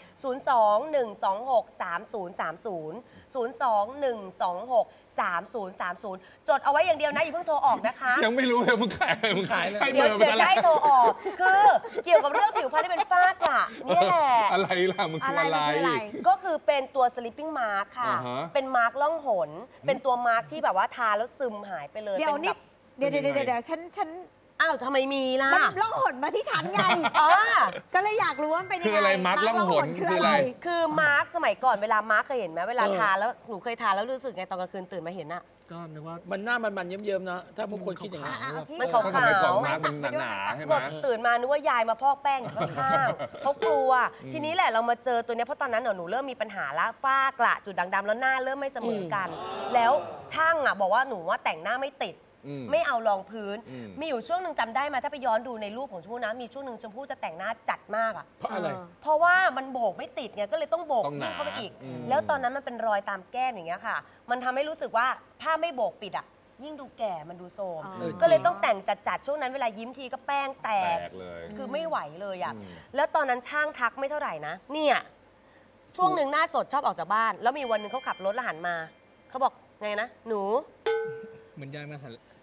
02-126-3030 02-126-3030 จดเอาไว้อย่างเดียวนะอย่าเพิ่งโทรออกนะคะ
ยังไม่รู้เลยมึงขายอะไรมึงขายเลย
เดี๋ยวจะให้โทรออกคือเกี่ยวกับเรื่องผิวพรรณที่เป็นฝ้ากระเนี่ยแหละ
อะไรล่ะมึงคืออะไร
ก็คือเป็นตัว sleeping mask ค่ะ เป็นมาร์กล่องหน เป็นตัวมาร์กที่แบบว่าทาแล้วซึมหายไปเลย
เดี๋ยวนี่เดี๋ยวฉัน
อ้าวทำไมมีล่ะ
มันล่องหนมาที่ฉันไงก็เลยอยากรู้ว่าเป็นยังไง
คืออะไรมาร์กล่องหนคืออะไร
คือมาร์กสมัยก่อนเวลามาร์กเคยเห็นไหมเวลาทาแล้วหนูเคยทาแล้วรู้สึกไงตอนกลางคืนตื่นมาเห็นอะ
ก็นึกว่า
มันหน้ามันเยิ้มๆนะถ้าบางคนคิดอย่างนั้น
มันขาว
สมัยก่อนมาร์กมันหนาๆใช่ไหม
ตื่นมานึกว่ายายมาพอกแป้งอยู่ข้างๆเขากลัวทีนี้แหละเรามาเจอตัวนี้เพราะตอนนั้นหนูเริ่มมีปัญหาละฝ้ากระจุดด่างดำแล้วหน้าเริ่มไม่เสมอกัน แล้วช่างอะบอกว่าหนูว่าแต่งหน้าไม่ติดไม่เอารองพื้นมีอยู่ช่วงหนึ่งจำได้มาถ้าไปย้อนดูในรูปของชมพู่นะมีช่วงหนึ่งชมพู่จะแต่งหน้าจัดมากอะ
เพราะอะไร
เพราะว่ามันโบกไม่ติดไงก็เลยต้องโบกยิ่งเข้าไปอีก แล้วตอนนั้นมันเป็นรอยตามแก้มอย่างเงี้ยค่ะมันทำให้รู้สึกว่าถ้าไม่โบกปิดอะยิ่งดูแก่มันดูโทรมก็เลยต้องแต่งจัดๆช่วงนั้นเวลายิ้มทีก็แป้งแตก
เลย
คือไม่ไหวเลยอะแล้วตอนนั้นช่างทักไม่เท่าไหร่นะเนี่ยช่วงหนึ่งหน้าสดชอบออกจากบ้านแล้วมีวันหนึ่งเขาขับรถแล้วหันมาเขาบอกไงนะหนู
เหมือนยายมา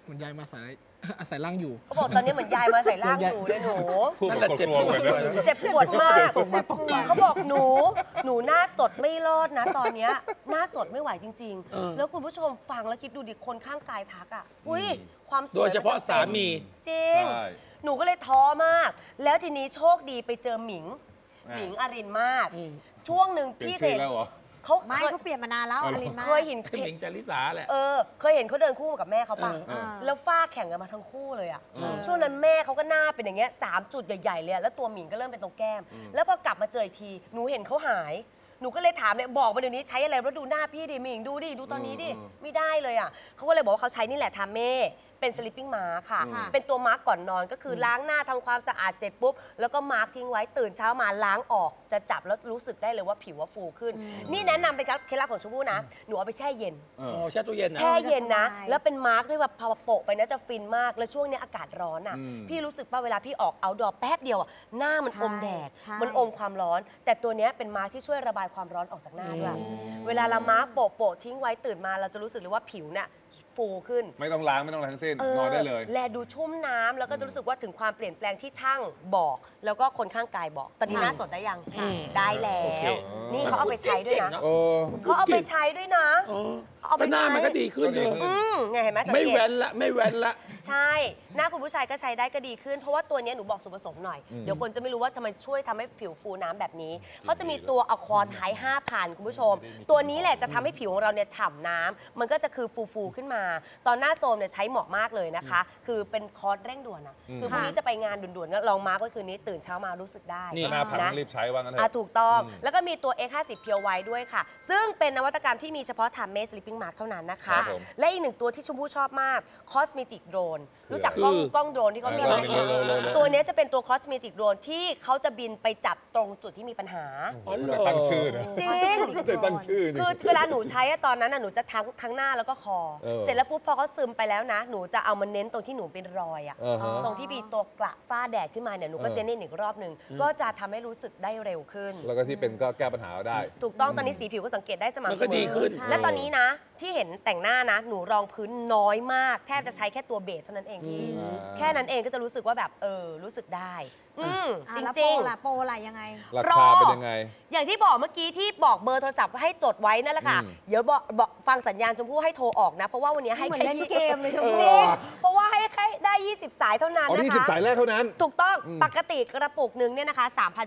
เหมือนยายมาอาศัยร่างอยู่
เขาบอกตอนนี้เหมือนยายมาใส่ร่างหนูเลยหนู
นั่นแหละเจ็บปวด
เจ็บปวดมากเขาบอกหนูหน้าสดไม่รอดนะตอนเนี้ยหน้าสดไม่ไหวจริง ๆ แล้วคุณผู้ชมฟังแล้วคิดดูดิคนข้างกายทักอ่ะอุ้ยความสวย
โดยเฉพาะสามี
จริง หนูก็เลยท้อมาก แล้วทีนี้โชคดีไปเจอหมิงอรินมาศช่วงหนึ่งพี่เห็นเขา
เปลี่ยนมานานแล้วอลินมา
เคยเห็น
หมิงจาริสาแหละ
เคยเห็นเขาเดินคู่กับแม่เขาป่ะแล้วฟาดแข่งกันมาทั้งคู่เลยอ่ะช่วงนั้นแม่เขาก็หน้าเป็นอย่างเงี้ย3 จุดใหญ่ๆเลยแล้วตัวหมิงก็เริ่มเป็นตรงแก้มแล้วพอกลับมาเจออีกทีหนูเห็นเขาหายหนูก็เลยถามเนี่ยบอกมาเดี๋ยวนี้ใช้อะไรแล้วดูหน้าพี่ดิหมิงดูตอนนี้ดิไม่ได้เลยอ่ะเขาก็เลยบอกว่าเขาใช้นี่แหละทาเม่เป็น sleeping mask ค่ะเป็นตัวมาร์กก่อนนอนก็คือล้างหน้าทำความสะอาดเสร็จปุ๊บแล้วก็มาร์กทิ้งไว้ตื่นเช้ามาล้างออกจะจับแล้วรู้สึกได้เลยว่าผิวฟูขึ้นนี่แนะนำเป็นเคล็ดลับของชมพู่นะหนูเอาไปแช่เย็น
แช่ตู้เย็นนะ
แช่เย็นนะแล้วเป็นมาร์กด้วยแบบพอโปะไปนะจะฟินมากแล้วช่วงนี้อากาศร้อนอ่ะพี่รู้สึกป่ะเวลาพี่ออกเอาท์ดอร์แป๊บเดียวหน้ามันอมแดดมันอมความร้อนแต่ตัวนี้เป็นมาร์กที่ช่วยระบายความร้อนออกจากหน้าด้วยเวลาเรามาร์กโปะทิ้งไว้ตื่นมาเราจะรู้สึกเลยว่าผิวเนี่ยฟูขึ้น
ไม่ต้องล้างไม่ต้องอะไรทั้งสิ้นนอนได้เลย
แลดูชุ่มน้ำแล้วก็จะรู้สึกว่าถึงความเปลี่ยนแปลงที่ช่างบอก แล้วก็คนข้างกายบอกตอนนี้หน้าสดได้ยังได้แล้วนี่เขาเอาไปใช้ด้วยนะเขาเอาไปใช้ด้วยนะ
เอาไปหน้ามันก็ดีขึ้นเลย
เนี่ยเห็นไหม
ไม่แว้นละ
ใช่หน้าคุณผู้ชายก็ใช้ได้ก็ดีขึ้นเพราะว่าตัวนี้หนูบอกส่วนผสมหน่อยเดี๋ยวคนจะไม่รู้ว่าทำไมช่วยทำให้ผิวฟูน้ำแบบนี้เขาจะมีตัวอะควอไทป์ 5,000 คุณผู้ชมตัวนี้แหละจะทำให้ผิวของเราเนี่ยฉ่ำน้ำมันก็จะคือฟูขึ้นมาตอนหน้าโซมเนี่ยใช้เหมาะมากเลยนะคะคือเป็นคอร์สเร่งด่วนนะคือพรุ่งนี้จะไปงานด่วนๆก็ลองมาร์กไว้คืนนี้ตื่นเช้ามารู้สึกได้
หน้าพังรีบใช้ว่างั้นเถอะ
ถูกต้องแล้วก็มีตัว X50 เพียวไว้ด้วยค่ะซึ่งเป็นนวัตกรรมที่มีเฉพาะทำเมสลิปปิ้งมาร์กเท่านั้นนะคะและอีกหนึ่งตัวที่ชมพู่ชอบมากคอสเมติกโดรนรู้จักกล้องโดรนที่เขามีไหมตัวนี้จะเป็นตัวคอสเมติกโดรนที่เขาจะบินไปจับตรงจุดที่มีปัญหา
ตั้งชื่อนะ
จริง
ตั้งชื่อ
คือเวลาหนูใช้ตอนนั้นหนูจะทั้งหน้าแล้วก็คอเสร็จแล้วปุ๊บพอเขาซึมไปแล้วนะหนูจะเอามาเน้นตรงที่หนูเป็นรอยตรงที่มีตัวกระฝ้าแดดขึ้นมาเนี่ยหนูก็จะเน้นอีกรอบหนึ่งก็จะทำให้รู้สึกได้เร็วขึ้น
แล้วก็ที่เป็นก็แก้ปัญหาได้
ถูกต้องตอนนี้สีผิวก็สังเกตได้สม่ำเสมอและตอนนี้นะที่เห็นแต่งหน้านะหนูรองพื้นน้อยมากแทบจะใช้แค่ตัวเบสเท่านั้นเองพี่แค่นั้นเองก็จะรู้สึกว่าแบบรู้สึกได้จริง
ๆโปรอะไรยังไง
ราคาเป็นยังไง
อย่างที่บอกเมื่อกี้ที่บอกเบอร์โทรศัพท์ให้จดไว้นั่นแหละค่ะเดี๋ยวบอกฟังสัญญาณชมพู่ให้โทรออกนะเพราะว่าวันนี้ให้
เหมือนเล่นเกมเลยชมพู่
เพราะว่าให้แค่ได้20 สายเท่านั้นนะคะ
20 สายแรกเท่านั้น
ถูกต้องปกติกระปุกหนึ่งเนี่ยนะคะ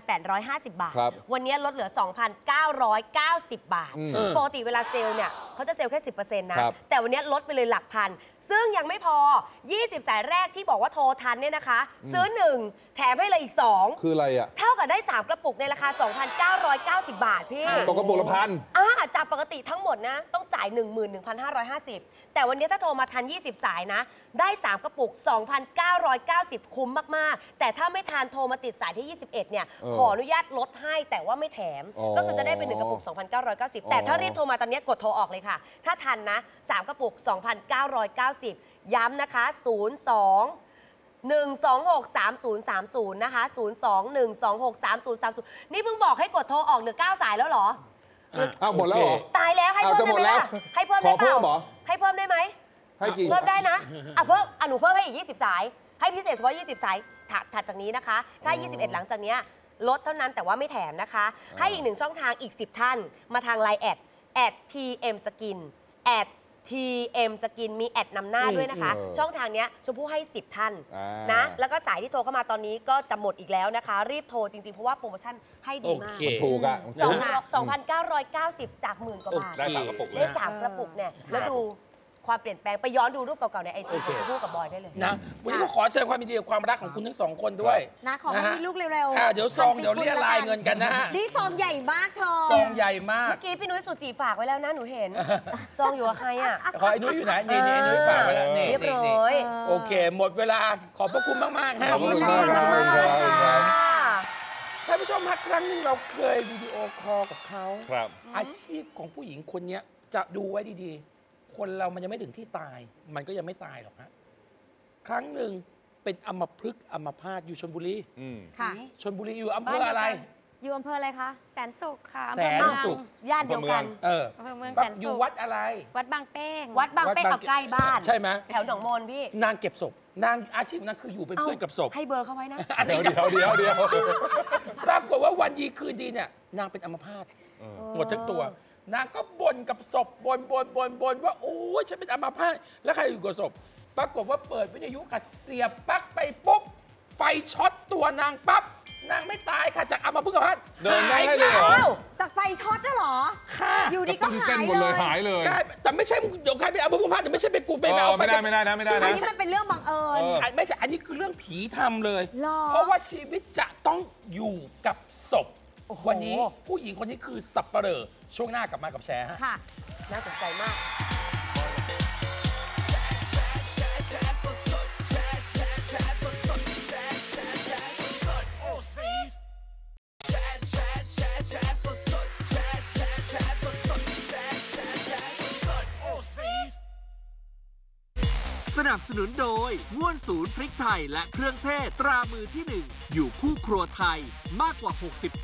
3,850 บาทวันนี้ลดเหลือ 2,990 บาทปกติเวลาเซลล์เนี่ยเขาจะเซลล์แค่ 10% นะแต่วันนี้ลดไปเลยหลักพันซึ่งยังไม่พอ20 สายแรกที่บอกว่าโทรทันเนี่ยนะคะซื้อ1แถมให้เลยอีก2
คืออะไรอ่ะ
เท่ากับได้3กระปุกในราคา 2,990 บาทพี่
ตกกระปุกละพัน
จากปกติทั้งหมดนะต้องจ่าย 11,550 แต่วันนี้ถ้าโทรมาทัน20 สายนะได้3กระปุก 2,990 คุ้มมากๆแต่ถ้าไม่ทันโทรมาติดสายที่21เนี่ยขออนุญาตลดให้แต่ว่าไม่แถมก็คือจะได้เป็น1กระปุก 2,990 แต่ถ้ารีบโทรมาตอนนี้กดโทรออกเลยค่ะถ้าทันนะ3กระปุก 2,990 ย้ำนะคะ1263030นะคะ021263030นี่เพิ่งบอกให้กดโทรออกเหลือ9 สายแล้วเหรอ
หมดแล้วเหรอ
ตายแล้วให้เพิ่มได้ไหมล่ะให้เพิ่มได้เปล่าให้เพิ่มได้ไหม
ให้กี่
เพิ่มได้นะเพิ่มหนูเพิ่มให้อีก20 สายให้พิเศษเฉพาะ20 สายถัดจากนี้นะคะถ้า21หลังจากนี้ลดเท่านั้นแต่ว่าไม่แถมนะคะให้อีก1ช่องทางอีก10ท่านมาทาง Line แอด TM Skin TM Skin มีแอดนำหน้าด้วยนะคะช่องทางนี้ชมพู่ให้10ท่านนะแล้วก็สายที่โทรเข้ามาตอนนี้ก็จะหมดอีกแล้วนะคะรีบโทรจริงๆเพราะว่าโปรโมชั่นให้ดีมาก
ถูกอ่ะ
2,990 จาก10,000 กว่าบาท
ได้3กระปุก
ได้3กระปุกเนี่ยแล้วดูความเปลี่ยนแปลงไปย้อนดูรูปเก่าๆในIGของชมพู่กับบอยได้เลย
นะวันนี้ก็ขอแสดงความยินดีกับความรักของคุณทั้ง2คนด้วย
นะขอให้มีลูกเร็ว
ๆเดี๋ยวเรียรายเงินกันนะฮะ
นี่ซองใหญ่มากเธอ
ซองใหญ่มาก
เมื่อกี้พี่นุ้ยสุจิฝากไว้แล้วนะหนูเห็นซองอยู่กับใครอ่ะ
ขอไอ้นุ้ยอยู่ไหนนี่ไอ้นุ้ยฝากไว้แล้วนี่
เรียบร้อย
โอเคหมดเวลาขอบพระคุณมากๆ
ขอบคุณมากครับ
ท่านผู้ชมครั้งนึงเราเคยวิดีโอคอลกับเขาอาชีพของผู้หญิงคนนี้จะดูไว้ดีๆคนเรามันยังไม่ถึงที่ตายมันก็ยังไม่ตายหรอกฮะครั้งหนึ่งเป็นอัมพฤกษ์อัมพาตอยู่ชลบุรีชลบุรีอยู่อำเภออะไร
อยู่อำเภออะไรคะ
แสนสุขค่ะ
แสนสุข
ย่านเดียวกัน
อำเภอเมืองแสนสุข
อยู่วัดอะไร
วัดบางเป้ง
วัดบางเป้งเอาใกล้บ้าน
ใช่ไหม
แถวหนองมนพี่
นางเก็บศพนางอาชีพนางคืออยู่เป็นเพื่อนกับศพ
ให้เบอร์เขาไว้นะ
อันนี้
เดี๋ยว
ปรากฏว่าวันดีคืนดีเนี่ยนางเป็นอัมพาตหมดทั้งตัว นางก็บ่นกับศพบ่นว่าโอ้ยฉันเป็นอัมพาตแล้วใครอยู่กับศพปรากฏว่าเปิดวิทยุกัดเสียบปลั๊กไปปุ๊บไฟช็อตตัวนางปั๊บนางไม่ตายค่ะจากอัมพาต
เดินได้เลยเหรอ
จากไฟช็อตน่ะเหรอ
ค่ะ
อยู่ดีก็
ตึง
หา
เส้น
ย
หมด
เล
เลย
ย
หายเลย
แต่ไม่ใช่เดี๋ยวใครเป็นอัมพาตแต่ไม่ใช่เป็นกูไปเอาไฟ
ไม่ได้นะ
อันนี้มันเป็นเรื่องบังเอิญ
ไม่ใช่อันนี้คือเรื่องผีทำเลย
หรอ
เพราะว่าชีวิตจะต้องอยู่กับศพวันนี้ผู้หญิงคนนี้คือสับปะเหร่อช่วงหน้ากลับมากับแชร์ฮะ
ค่ะ
น่าสนใจมาก
สนับสนุนโดยง่วนศูนย์พริกไทยและเครื่องเทศตรามือที่ 1 อยู่คู่ครัวไทยมากกว่า 60 ปี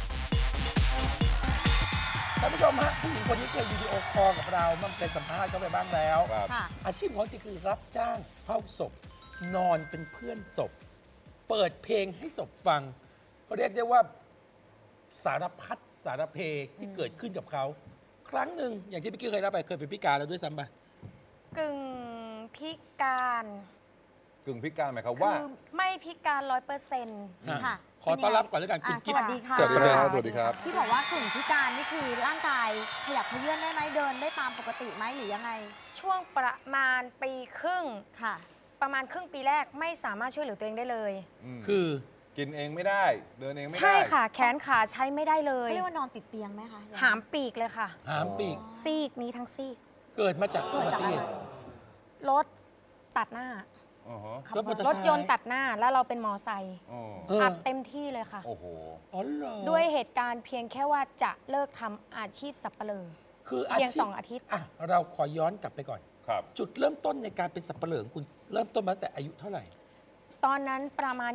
ท่านผู้ชมฮะผู้หญิงคนนี้เคยวิดีโอคอลกับเรามันเป็นสัมภาษณ์เขาไปบ้างแล้ว
ค่ะ
อาชีพของเขาจริงคือรับจ้างเฝ้าศพ นอนเป็นเพื่อนศพ เปิดเพลงให้ศพฟังเขาเรียกได้ว่าสารพัดสารเพที่เกิดขึ้นกับเขา ครั้งหนึ่งอย่างที่พี่กี้เคยเล่าไปเคยเป็นพิการแล้วด้วยซ้ำไป
กึ่งพิการ
กึ่งพิการหมายความว่า
คือไม่พิการ 100%
ค่ะ
ขอต้อนรับก่อนแล้วกันคุณ
ส
กิ๊ฟ
วัสดีค่ะ
สวัสดีครับสวัสดีครับ
ที่บอกว่ากลุ่มพิการนี่คือร่างกายขยับเขยื่อนได้ไหมเดินได้ตามปกติไหมหรือยังไง
ช่วงประมาณปีครึ่ง
ค่ะ
ประมาณครึ่งปีแรกไม่สามารถช่วยเหลือตัวเองได้เลย
คือ
กินเองไม่ได้ เดินเองไม่ได้
ใช่ค่ะ แขนขาใช้ไม่ได้เล
เขา
ย
เรียกว่านอนติดเตียงไหมคะ
หามปีกเลยค่ะ
หามปีก
ซีกนี้ทั้งซีก
เกิดมาจากอุบัติเหตุ
รถตัดหน้า
อ๋อฮะ
ขับ
รถมอเตอร์ไซค์
รถยนต์ตัดหน้าแล้วเราเป็นมอไซค์
อ๋อ
อัดเต็มที่เลยค่ะ
โอ้โห
อ๋อเหรอ
ด้วยเหตุการณ์เพียงแค่ว่าจะเลิกทำอาชีพสับปะเลอ
คืออา
เพียง
ชีพ
2 อาทิตย์
อ่ะเราขอย้อนกลับไปก่อน
ครับ
จุดเริ่มต้นในการเป็นสับปะเหร่อของคุณเริ่มต้นมาตั้งแต่อายุเท่าไหร่
ตอนนั้นประมาณ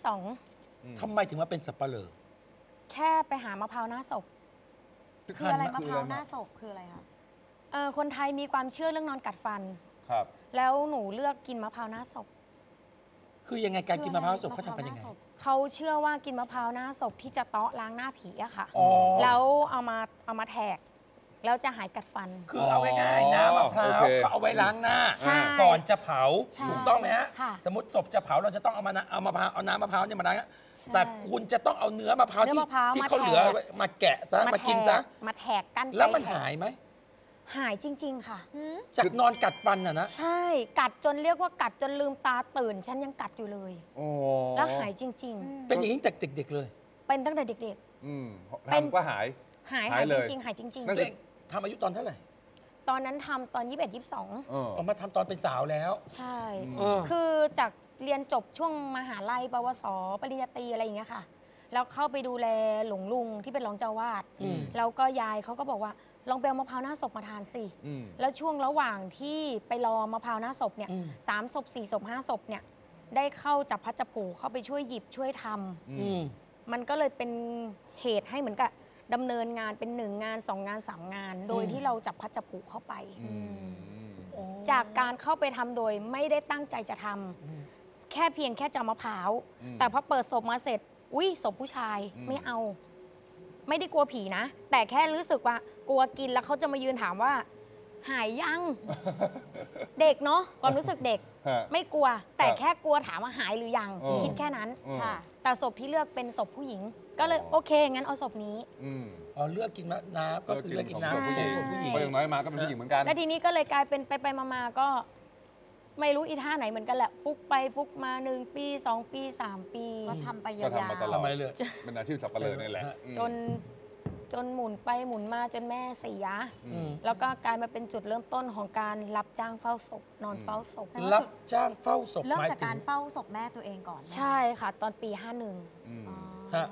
21-22
ทำไมถึงมาเป็นสับปะเหร่อ
แค่ไปหามะพร้าวหน้าศพ
คืออะไรมะพร้าวหน้าศพคืออะไรคะ
คนไทยมีความเชื่อเรื่องนอนกัดฟัน
ครับ
แล้วหนูเลือกกินมะพร้าวหน้าศพ
คือยังไงการกินมะพร้าวสดเขาทำกันยังไง
เขาเชื่อว่ากินมะพร้าวหน้าศพที่จะเตาะล้างหน้าผีอะค่ะ
อ๋อ
แล้วเอามาแทกแล้วจะหายกัดฟัน
คือเอาง่ายๆน้ำมะพร้าว
โอเค
เขาเอาไว้ล้างหน้า
ใช่
ก่อนจะเผา
ใช่
ถูกต้องไหมฮะ
ค่ะ
สมมติศพจะเผาเราจะต้องเอามะพร้าวเอาน้ำมะพร้าวเนี่ยมาล้างแต่คุณจะต้องเอาเนื้อมะพร้าว
เนื้อมะพร้าว
ที่
มา
เขาเหลือ
แทะ
ไว้มาแกะซะมากินซะ
มาแทกกั้น
แล้วมัน
ไก
หายไหม
หายจริง ๆ ค่ะ
จากนอนกัดฟันอ่ะนะ
ใช่กัดจนเรียกว่ากัดจนลืมตาตื่น ฉันยังกัดอยู่เลย
โอ้
แล้วหายจริง
เป็นอย่างนี้ตั้งแต่เด็กๆเลย
ๆ เป็นตั้งแต่เด็ก
อืม
เป็น
ทำก็หาย
ๆ หาย
หายเลย
จริงๆหายจริง
นั่น
ตัวเองทำอายุตอนเท่าไหร่
ๆ ตอนนั้นทำตอน 21-22
เออ
ออกมาทำตอนเป็นสาวแล้ว
ใช่
เออ
คือจากเรียนจบช่วงมหาลัยปวส ปริญญาตรีอะไรอย่างเงี้ยค่ะ แล้วเข้าไปดูแลหลวงลุงที่เป็นรองเจ้าวาด แล้วก็ยายเขาก็บอกว่าลองไปเอามะพร้าวหน้าศพมาทานสิ แล้วช่วงระหว่างที่ไปรอมะพร้าวหน้าศพเนี่ย3 ศพ 4 ศพ 5 ศพเนี่ยได้เข้าจับพัดจับผูเข้าไปช่วยหยิบช่วยทำมันก็เลยเป็นเหตุให้เหมือนกับดำเนินงานเป็น1 งาน 2 งาน 3 งาน โดยที่เราจับพัดจับผูเข้าไป จากการเข้าไปทำโดยไม่ได้ตั้งใจจะทำแค่เพียงแค่จะมะพร้าวแต่พอเปิดศพมาเสร็จอุ้ยศพผู้ชายไม่เอา ไม่ได้กลัวผีนะ แต่แค่รู้สึกว่ากลัวกินแล้วเขาจะมายืนถามว่า หายยัง เด็กเนาะความรู้สึกเด็ก ไม่กลัว แต่แค่กลัวถามว่าหายหรือยัง คิดแค่นั้นค่ะ แต่ศพที่เลือกเป็นศพผู้หญิง ก็เลยโอเคงั้นเอาศพนี้
อ๋อเลือกกินน้ำก็คือเลือกกินน้ำ
ใช่
ผู้หญิงผู้หญิง
เพราะอย่างน้อยมาก็เป็นผู้หญิงเหมือนกัน
แล้วทีนี้ก็เลยกลายเป็นไปมาก็ ไม่รู้อีท่าไหนเหมือนกันแหละ ฟุกไปฟุกมา1 ปี 2 ปี 3 ปี
ก็ทำไปยา
ก็ทำมาตลอ
ว
ด
ทำไมเลย
เป็นอาชีพสับปะเลอนี่แหละ
จนหมุนไปหมุนมาจนแม่เสีย แล้วก็กลายมาเป็นจุดเริ่มต้นของการรับจ้างเฝ้าศพนอนเฝ้าศพ
รับจ้างเฝ้าศพ
ๆเริ่ม
หมาย
จาก
ถึ
กาง รเฝ้าศพแม่ตัวเองก่อน
ใช่ค่ะ ตอนปี 51
ฮะ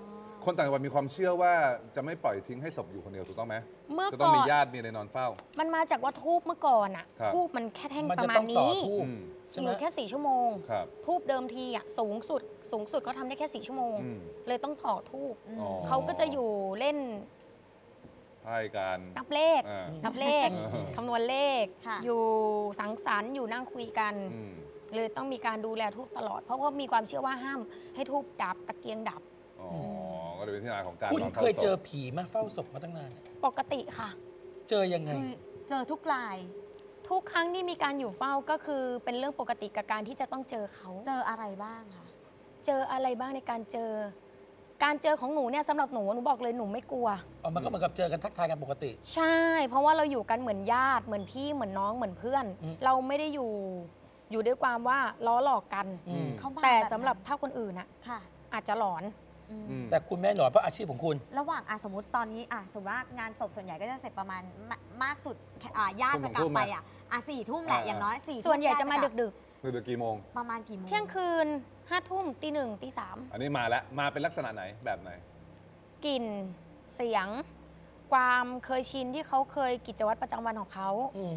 คนต่างจังหวัดมีความเชื่อว่าจะไม่ปล่อยทิ้งให้ศพอยู่คนเดียวถูกต้องไหม
เมื่อ
จะ
ก่อน
ต้องมีญาติมีอะไรนอนเฝ้า
มันมาจากว่าทูบเมื่อก่อนอะ
ครับ
ทูบมันแค่แท่ง
มัน
ป
จะ
ระมา
ต้
ณ
องต่อ
นี้
ทูบใช่ไหม
อยู่แค่4 ชั่วโมง
ครับ
ทูบเดิมทีอะสูงสุดเขาทำได้แค่4 ชั่วโมง
อืม
เลยต้องต่อทูบ
อ๋อ
เขาก็จะอยู่เล่น
ไพ่กัน
นับเลข
อ่า
นับเลข
อ่า
คำนวณเลข
ค่ะ
อยู่สังสรรค์อยู่นั่งคุยกัน
อืม
เลยต้องมีการดูแลทูบตลอด เพราะว่ามีความเชื่อว่าห้ามให้ทูบดับตะเกียงดับ
อ๋อก็เลยเป็นที่มาของการ
คุณ
นอน
เค
เฝ้าย ศ
เจอ
พ
ผีมาเฝ้าศพมาตั้งนาน
ปกติค่ะ
เจอยังไง
คือเจอทุกราย
ทุกครั้งที่มีการอยู่เฝ้าก็คือเป็นเรื่องปกติกับการที่จะต้องเจอเขา
เจออะไรบ้างคะ
เจออะไรบ้างในการเจอ การเจอของหนูเนี่ยสำหรับหนูบอกเลยหนูไม่กลัว
อ๋อ มันก็เหมือนกับเจอกันทักทายกันปกติ
ใช่ เพราะว่าเราอยู่กันเหมือนญาติเหมือนพี่เหมือนน้องเหมือนเพื่อน เราไม่ได้อยู่ด้วยความว่าล้อหลอกกัน
เขามา
แต่
บบนั้น
สำหรับถ้าคนอื่นน่ะ
ค่ะ
อาจจะหลอน
แต่คุณแม่หนอนเพราะอาชีพของคุณ
ระหว่างสมมติตอนนี้สมมติว่างานศพส่วนใหญ่ก็จะเสร็จประมาณมากสุดญาติจะกลับไป4 ทุ่มแหละอย่างน้อย4 ทุ่ม
ส่วนใหญ่จะมาดึก
ดึกกี่โมง
ประมาณกี่โมง
ๆ เที่ยงคืน5 ทุ่มตี 1ตี
อันนี้มาแล้วมาเป็นลักษณะไหนแบบไหน
3กลิ่นเสียง ความเคยชินที่เขาเคยกิจวัตรประจำวันของเขา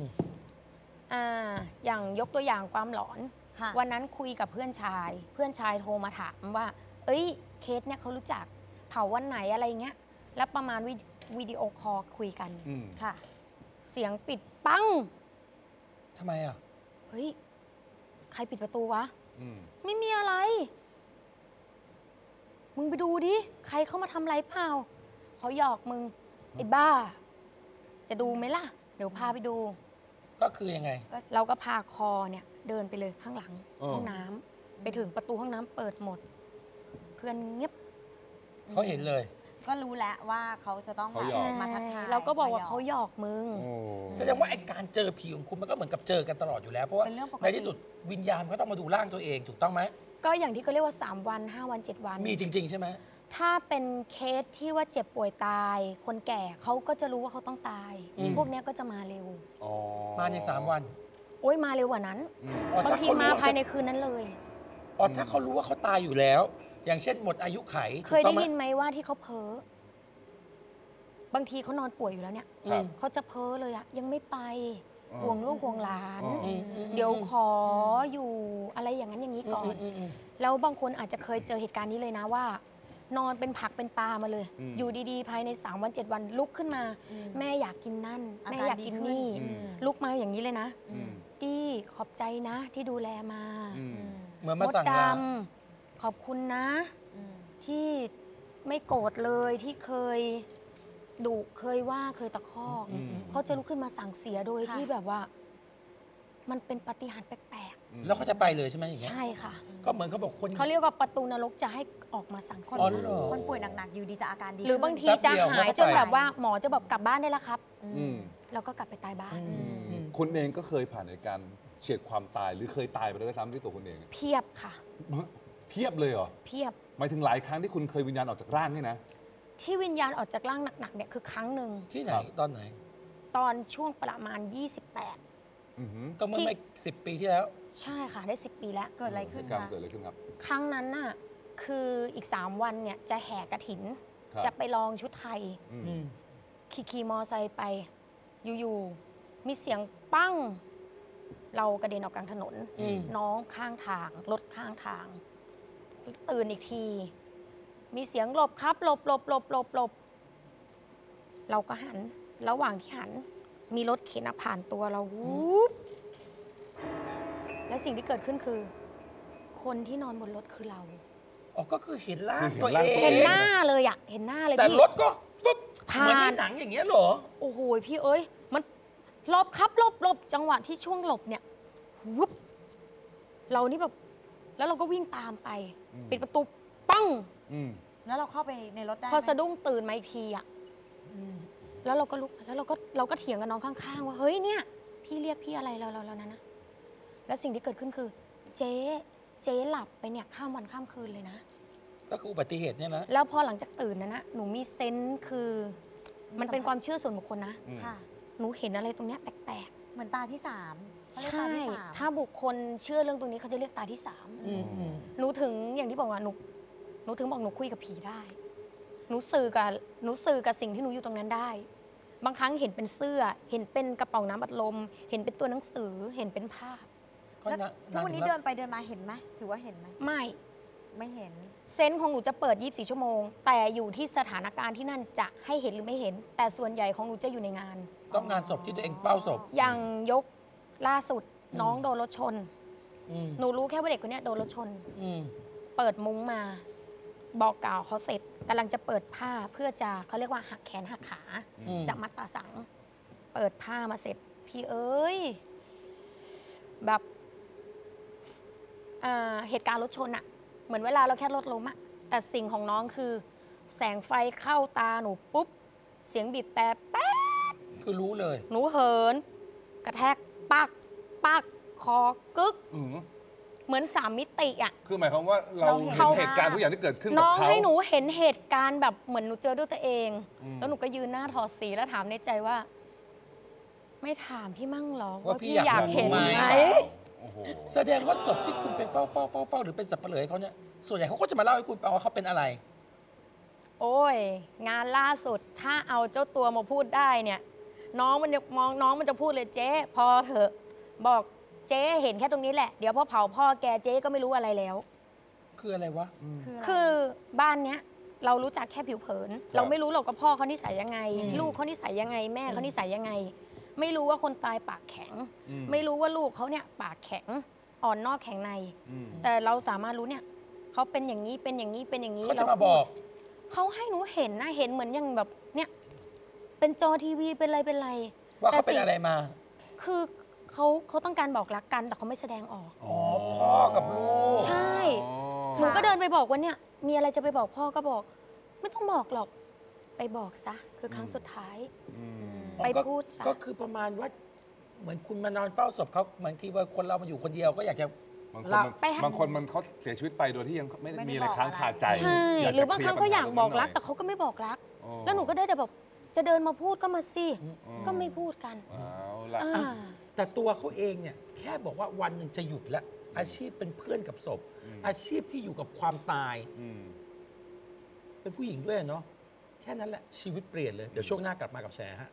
อย่างยกตัวอย่างความหลอน
ค่ะ
วันนั้นคุยกับเพื่อนชายโทรมาถามว่า เอ้ยเคสเนี่ยเขารู้จักเผาวันไหนอะไรเงี้ย แล้วประมาณวิดีโอคอลคุยกัน
ค่ะ
เสียงปิดปัง
ทำไมอ่ะ
เฮ้ย ใครปิดประตูวะ
อืม
ไม่มีอะไร มึงไปดูดิ ใครเข้ามาทำอะไรเปล่า เขาหยอกมึง ไอ้บ้า จะดูไหมล่ะ เดี๋ยวพาไปดู
ก็คือยังไง
เราก็พาคอเนี่ย เดินไปเลยข้างหลัง
อ๋อ
ห้องน้ำไปถึงประตูห้องน้ำเปิดหมด เพื่อนเงียบ
เขาเห็นเลย
ก็รู้แล้วว่าเขาจะต้องแบบมาทักทาย
เราก็บอกว่าเขาหยอกมึง
แสดงว่าไอ้การเจอผีของคุณมันก็เหมือนกับเจอกันตลอดอยู่แล้ว เพราะว่า
เป็นเรื่องปกติ
ในที่สุดวิญญาณก็ต้องมาดูร่างตัวเองถูกต้องไหม
ก็อย่างที่เขาเรียกว่า 3 วัน 5 วัน 7 วัน
มีจริง ๆ ใช่ไหม
ถ้าเป็นเคสที่ว่าเจ็บป่วยตาย คนแก่เขาก็จะรู้ว่าเขาต้องตาย พวกเนี้ยก็จะมาเร็ว
มาใน3 วัน
โอ้ยมาเร็วกว่านั้น
อ๋อบ
างที
ถ้าเขารู้
มา
ว่า
ภายในคืนนั้นเลย
อ๋อถ้าเขารู้ว่าเขาตายอยู่แล้ว อย่างเช่นหมดอายุไข
เคย
ถูกต้
ได้
องหม
ยินไหมว่าที่เขาเพ้อ บางทีเขานอนป่วยอยู่แล้วเนี่ย
ครับ
เขาจะเพ้อเลยอะยังไม่ไป
อ๋อ
ห่วงลูกห่วงหลาน เดี๋ยวขออยู่อะไรอย่างนั้นอย่างนี้ก่อน แล้วบางคนอาจจะเคยเจอเหตุการณ์นี้เลยนะว่า นอนเป็นผักเป็นปลามาเลย อยู่ดีๆ ภายใน3 วัน 7 วันลุกขึ้นมา แม่อยากกินนั่น แม่อยากกินนี่ ลุกมาอย่างนี้เลยนะดีขอบใจนะที่ดูแลมา
เหมือนมาสั่ง
ด
ลา
ขอบคุณนะ ที่ไม่โกรธเลยที่เคยดุเคยว่าเคยตะคอกเขาจะลุกขึ้นมาสั่งเสียโดยที่แบบว่า มันเป็นปาฏิหาริย์แปลก
แล้วเขาจะไปเลยใช่ไหมอย่าง
ๆ
เงี้ย
ใช่ค่ะ
ก็เหมือนเขาบอกคน
เขาเรียกว่าประตูนรกจะให้ออกมาสั่งเสีย
อ๋อเหรอ
คนป่วยหนักๆอยู่ดีจะอาการดี
หรือบางที
ขึ้น
จะหายจนแบบว่าหมอจะแบบกลับบ้านได้แล้วครับ แล้วก็กลับไปตายบ้าน
คุณเองก็เคยผ่านในการเฉียดความตายหรือเคยตายไปแล้วด้วยซ้ำที่ตัวคุณเอง
เพียบค่ะ
เพียบเลยเหรอ
เพียบ
หมายถึงหลายครั้งที่คุณเคยวิญญาณออกจากร่างนี่นะ
ที่วิญญาณออกจากร่างหนักๆเนี่ยคือครั้งหนึ่ง
ที่ไหนตอนไหน
ตอนช่วงประมาณ 28
ก็เมื่อไม่10 ปีที่แล้ว
ใช่ค่ะได้ 10 ปีแล้ว
เกิดอะไรขึ้น
กรรม
คะ
เกิดอะไรขึ้นครับ
ครั้งนั้นน่ะคืออีก 3 วันเนี่ยจะแห่กระถิน
ครับ
จะไปลองชุดไทย ขี่มอไซค์ไป อยู่ๆมีเสียงปั้ง เรากระเด็นออกกลางถนน น้องข้างทาง รถข้างทาง ตื่นอีกที มีเสียงหลบครับหลบหลบหลบหลบหลบเราก็หัน ระหว่างที่หัน มีรถเข็นผ่านตัวเราวูบและสิ่งที่เกิดขึ้นคือ คนที่นอนบนรถคือเรา
อ๋อ ก็คือเห็นร่าง
คือ
ตัว
เห็นร่าง
เอง
เห็นหน้าเลยอะเห็นหน้าเลย
แต่
พี่
รถก็ปุ๊บ
ผ่าน
เหมือนในหนังอย่างเงี้ยเหรอ
โอ้โหพี่เอ้ย มันหลบครับหลบหลบจังหวะที่ช่วงหลบเนี่ยวุบเรานี่แบบ แล้วเราก็วิ่งตามไป ปิดประตูปั้ง
แล้วเราเข้าไปในรถได้
พอ
ไหม
สะดุ้งตื่นมาอีกทีอะแล้วเราก็ลุกแล้วเราก็เถียงกับน้องข้างๆว่าเฮ้ยเนี่ยพี่เรียกพี่อะไรเรานะ แล้วสิ่งที่เกิดขึ้นคือ เจ๊หลับไปเนี่ยข้ามวันข้ามคืนเลยนะ
ก็คืออุบัติเหตุเนี่ยนะ
แล้วพอหลังจากตื่นนะหนูมีเซนส์คือ มันเป็นความเชื่อส่วนบุคคลนะ
ค่ะ
หนูเห็นอะไรตรงเนี้ยแปลก
เหมือนตาที่3
ๆ ใช่ ถ้าบุคคลเชื่อเรื่องตรงนี้เขาจะเรียกตาที่ 3 หนูถึงอย่างที่บอกว่าหนูถึงบอกหนูคุยกับผีได้หนูสื่อกับสิ่งที่หนูอยู่ตรงนั้นได้ บางครั้งเห็นเป็นเสื้อเห็นเป็นกระเป๋าน้ำอัดลมเห็นเป็นตัวหนังสือเห็นเป็นภาพ
แล้วทุกวันนี้เดินไปเดินมาเห็นไหมถือว่าเห็นไหมไม่เห็น
เซนส์ของหนูจะเปิด24ชั่วโมงแต่อยู่ที่สถานการณ์ที่นั่นจะให้เห็นหรือไม่เห็นแต่ส่วนใหญ่ของหนูจะอยู่ในงาน
ต้องงานศพที่ตัวเองเฝ้าศพ
อย่างยกล่าสุดน้องโดนรถชนหนูรู้แค่ว่าเด็กคนนี้โดนรถชนเปิดมุ้งมาบอกกล่าวเขาเสร็จกำลังจะเปิดผ้าเพื่อจะเขาเรียกว่าหักแขนหักขาจะมัดตาสังเปิดผ้ามาเสร็จพี่เอ้ยแบบเหตุการณ์รถชนอะเหมือนเวลาเราแค่รถล้มอะแต่สิ่งของน้องคือแสงไฟเข้าตาหนูปุ๊บเสียงบีบแต่แป๊ด
คือรู้เลย
หนูเหินกระแทกปักปักคอกึกเหมือน3 มิติอะ
คือหมายความว่าเราเห็นเหตุการณ์ทุกอย่างที่เกิดขึ้นกับเขา
น้องให้หนูเห็นเหตุการณ์แบบเหมือนหนูเจอด้วยตัวเองแล้วหนูก็ยืนหน้าถอดสีแล้วถามในใจว่าไม่ถามพี่มั่งหรอว่าพี่อยากเห็นไหม
แสดงว่าศพที่คุณไปเฝ้าหรือเป็นสับเปลือยเขาเนี่ยส่วนใหญ่เขาก็จะมาเล่าให้คุณฟังว่าเขาเป็นอะไร
โอ้ยงานล่าสุดถ้าเอาเจ้าตัวมาพูดได้เนี่ยน้องมันจะมองน้องมันจะพูดเลยเจ๊พอเถอะบอกเจ๊เห็นแค่ตรงนี้แหละเดี๋ยวพอเผาพ่อแกเจ๊ก็ไม่รู้อะไรแล้ว
คืออะไรวะ
คือบ้านเนี้ยเรารู้จักแค่ผิวเผินเราไม่รู้หรอกว่าพ่อเขานิสัยยังไงลูกเขานิสัยยังไงแม่เขานิสัยยังไงไม่รู้ว่าคนตายปากแข็งไม่รู้ว่าลูกเขาเนี่ยปากแข็งอ่อนนอกแข็งในแต่เราสามารถรู้เนี่ยเขาเป็นอย่างนี้เป็นอย่างนี้เป็นอย่างนี้
เขาจะมาบอก
เขาให้หนูเห็นนะเห็นเหมือนอย่างแบบเนี่ยเป็นจอทีวีเป็นอะไร
ว่าเขาเป็นอะไรมา
คือเขาต้องการบอกรักกันแต่เขาไม่แสดงออก
อ๋อพ่อกับลูก
ใช่หนูก็เดินไปบอกว่าเนี่ยมีอะไรจะไปบอกพ่อก็บอกไม่ต้องบอกหรอกไปบอกซะคือครั้งสุดท้ายไปพูดซะ
ก็คือประมาณว่าเหมือนคุณมานอนเฝ้าศพเขาเหมือนที่ว่าคนเรามาอยู่คนเดียวก็อยากจะ
บางคนมันเขาเสียชีวิตไปโดยที่ยังไม่มีอะไรค้างคาใจ
ใช่หรือบางครั้งเขาอยากบอกรักแต่เขาก็ไม่บอกรักแล้วหนูก็ได้แต่แบบจะเดินมาพูดก็มาสิก็ไม่พูดกัน
แต่ตัวเขาเองเนี่ยแค่บอกว่าวันหนึ่งจะหยุดแล้วอาชีพเป็นเพื่อนกับศพอาชีพที่อยู่กับความตายเป็นผู้หญิงด้วยเนาะแค่นั้นแหละชีวิตเปลี่ยนเลยเดี๋ยวช่วงหน้ากลับมากับแชร์ฮะ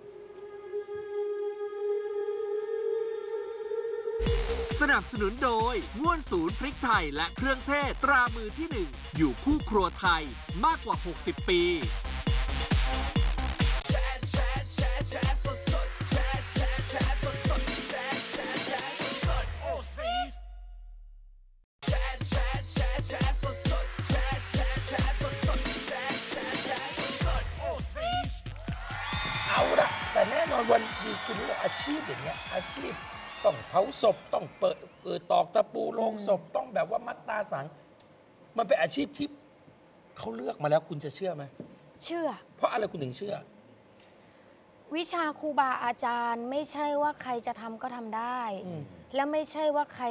สนับสนุนโดยง่วนศูนย์พริกไทยและเครื่องเทศตรามือที่ 1อยู่คู่ครัวไทยมากกว่า60 ปี
เอาละแต่แน่นอนวันดีคุณรู้ว่าอาชีพอย่างเงี้ยอาชีพต้องเผาศพต้องเปิดตอกตะปูโลงศพต้องแบบว่ามัดตาสังมันเป็นอาชีพที่เขาเลือกมาแล้วคุณจะเชื่อไหม
เชื่อ
เพราะอะไรคุณถึงเชื่อ
วิชาครูบาอาจารย์ไม่ใช่ว่าใครจะทำก็ทำได้และไม่ใช่ว่าใคร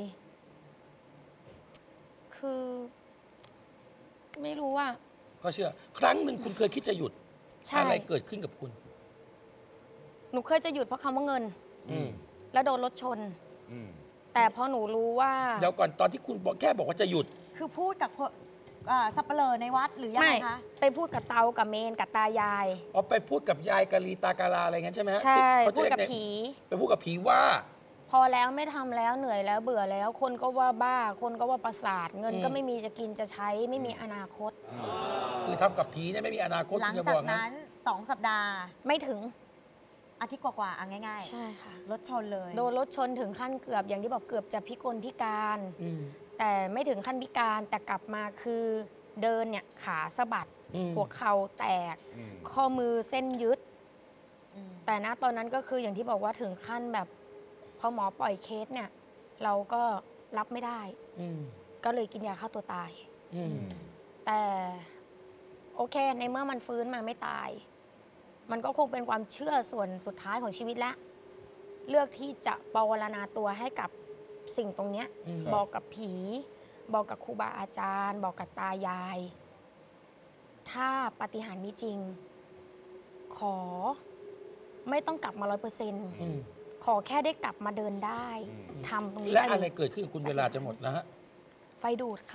คือไม่รู้ว่า
ก็เชื่อครั้งหนึ่งคุณเคยคิดจะหยุดอะไรเกิดขึ้นกับคุณ
หนูเคยจะหยุดเพราะคำว่าเงินแล้วโดนรถชนแต่พอหนูรู้ว่า
เดี๋ยวก่อนตอนที่คุณแค่บอกว่าจะหยุด
คือพูดกับสับเปลอในวัดหรือยังไงคะ
ไปพูดกับเตากับเมนกับตายาย
อ๋อไปพูดกับยายกะลีตากาลาอะไรงั้นใช่ไหม
ใช่พูดกับผี
ไปพูดกับผีว่า
พอแล้วไม่ทำแล้วเหนื่อยแล้วเบื่อแล้วคนก็ว่าบ้าคนก็ว่าประสาทเงินก็ไม่มีจะกินจะใช้ไม่มีอนาคต
คือทำกับผีเนี่ยไม่มีอนาคต
หลังจากนั้น2 สัปดาห์
ไม่ถึง
อาทิตย์กว่าๆง่าย
ๆใช่ค่ะ
รถชนเลย
โดนรถชนถึงขั้นเกือบอย่างที่บอกเกือบจะพิกลพิการแต่ไม่ถึงขั้นพิการแต่กลับมาคือเดินเนี่ยขาสะบัดหัวเข่าแตกข้อมือเส้นยึดแต่ณตอนนั้นก็คืออย่างที่บอกว่าถึงขั้นแบบพอหมอปล่อยเคสเนี่ยเราก็รับไม่ได้ก็เลยกินยาฆ่าตัวตายแต่โอเคในเมื่อมันฟื้นมาไม่ตายมันก็คงเป็นความเชื่อส่วนสุดท้ายของชีวิตแล้วเลือกที่จะปวารณาตัวให้กับสิ่งตรงเนี้ยบอกกับผีบอกกับครูบาอาจารย์บอกกับตายายถ้าปาฏิหาริย์มีจริงขอไม่ต้องกลับมา100%ขอแค่ได้กลับมาเดินได้ทำตรงนี้
และอะไรเกิดขึ้นกับคุณเวลาจะหมดแล้วฮะ
ไฟดูดค่ะ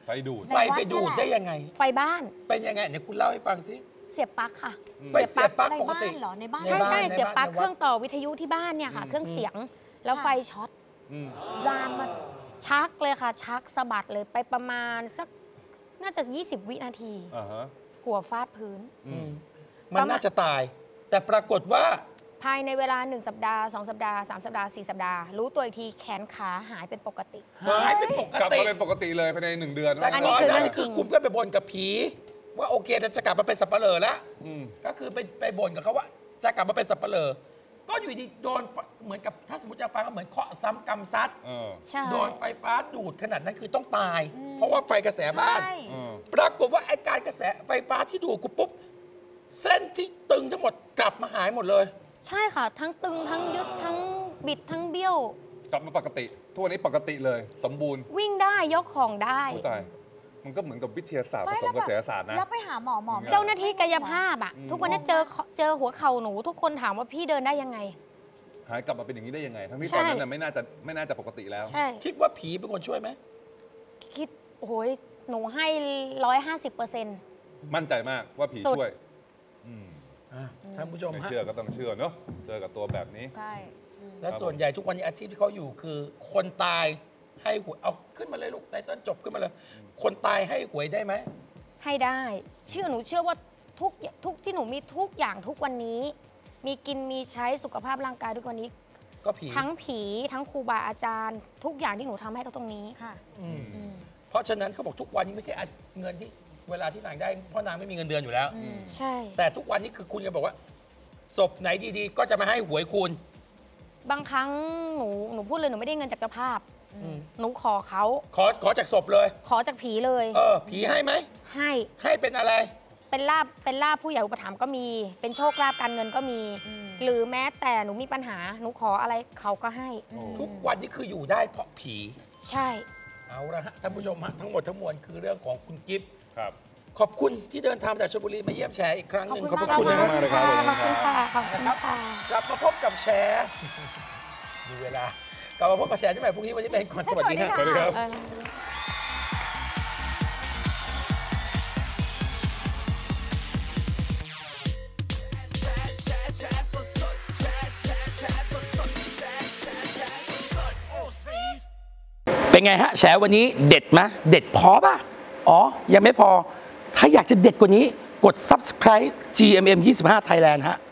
ไฟดูด
ไฟไปดูดได้ยังไง
ไฟบ้าน
เป็นยังไงเนี่ยคุณเล่าให้ฟังสิ
เสียบปลั๊กค่ะ
ไปเสียบปลั๊ก
ใน
ปก
บ้า
ติ
นเหรอในบ้าน
ใช่ใช่
ในบ้าน
เสียบปลั๊ก
ในวัด
เครื่องต่อวิทยุที่บ้านเนี่ยค่ะ เครื่องเสียงแล้วไฟช็อตลามมาชักเลยค่ะ ชักสะบัดเลยไปประมาณสักน่าจะ 20 วินาที หัวฟาดพื้น
มันน่าจะตาย แต่ปรากฏว่า
ภายในเวลา1 สัปดาห์ 2 สัปดาห์ 3 สัปดาห์ 4 สัปดาห์ รู้ตัวอีกทีแขนขาหายเป็นปกติ
หายเป็นปก
กลับ
ติ
มาเป็นปกติเลยภายใน1 เดือน
แต่
อันนี้
ก่อน
คือ
ห
เรื่
นั้
อน งจริ
คือง คุณก็ไปบ่นกับผี ว่าโอเคเราจะกลับมาเป็นสับปะเหร่อแล้วก็คือไปบ่นกับเขาว่าจะกลับมาเป็นสับปะเหร่อก็อยู่ดีโดนเหมือนกับถ้าสมมติจะฟังก็เหมือนเคาะซ้ำกำซัด
ใช่
โดนไฟฟ้าดูดขนาดนั้นคือต้องตาย เพราะว่าไฟกระแสบ้าน
ใช่
ปรากฏว่าไอ้การกระแสไฟฟ้าที่ดูดกูปุ๊บเส้นที่ตึงทั้งหมดกลับมาหายหมดเลย
ใช่ค่ะ ทั้งตึงทั้งยึดทั้งบิดทั้งเบี้ยว
กลับมาปกติทุกวันนี้ปกติเลยสมบูรณ์
วิ่งได้ยกของได้
ผู้ตายมันก็เหมือนกับวิทยาศาสตร์ผสมกระแสศาสตร์นะ
แล้วไปหาหมอ
เจ้าหน้าที่กายภาพอ่ะ ทุกวันนี้เจอหัวเข่าหนู ทุกคนถามว่าพี่เดินได้ยังไง
หายกลับมาเป็นอย่างนี้ได้ยังไง ทั้งที่
ใช่
ตอนนั้นน่ะไม่น่าจะปกติแล้ว
ใช่
คิดว่าผีเป็นคนช่วยไหม
คิดโอ้โหหนูให้ 150%
มั่นใจมากว่าผี
สุด
ช่วย
ท่านผู้ชม
ไม่
ฮะ
เชื่อก็ต้องเชื่อเนาะเจอกับตัวแบบนี้
ใช่
และส่วนใหญ่ทุกวันนี้อาชีพที่เขาอยู่คือคนตายให้หวยเอาขึ้นมาเลยลูกไตเติ้ลจบขึ้นมาเลย คนตายให้หวยได้ไหม
ให้ได้หนูเชื่อว่าทุกที่หนูมีทุกอย่างทุกวันนี้ มีกินมีใช้สุขภาพร่างกายทุกวันนี้
ก็ผี
ทั้งผีทั้งครูบาอาจารย์ ทุกอย่างที่หนูทำให้เขาตรงนี้
ค่ะ
เพราะฉะนั้นเขาบอกทุกวันนี้ไม่ใช่เงินที่เวลาที่นางได้เพราะนางไม่มีเงินเดือนอยู่แล้ว
ใช่
แต่ทุกวันนี้คือคุณจะบอกว่าศพไหนดีๆ ก็จะมาให้หวยคุณ
บางครั้งหนูพูดเลยหนูไม่ได้เงินจากเจ้าภาพ หนูขอเขา
ขอจากศพเลย
ขอจากผีเลย
ผีให้ไหม
ให้
เป็นอะไร
เป็นลาภผู้ใหญ่อุปถัมภ์ก็มี เป็นโชคลาภการเงินก็มี หรือแม้แต่หนูมีปัญหาหนูขออะไรเขาก็ให้
ทุกวันนี้คืออยู่ได้เพราะผี
ใช่
เอาละฮะท่านผู้ชมฮะทั้งหมดทั้งมวลคือเรื่องของคุณกิฟต์
ครับ
ขอบคุณที่เดินทางมาจากชลบุรีมาเยี่ยมแชร์อีกครั้งหนึ่ง
ขอบคุณมากเลยครับขอบคุณค่ะขอบคุณค่ะ
กลับมาพบกับแชร์มีเวลากลับมาพบกับแชร์ที่ใหม่พรุ่งนี้วันนี้เป็นก่อนสวัสดีครับ
สวัสดีครับ
เป็นไงฮะแฉวันนี้เด็ดไหมเด็ดพอป่ะอ๋อยังไม่พอถ้าอยากจะเด็ดกว่านี้กด subscribe GMM 25 Thailand ฮะ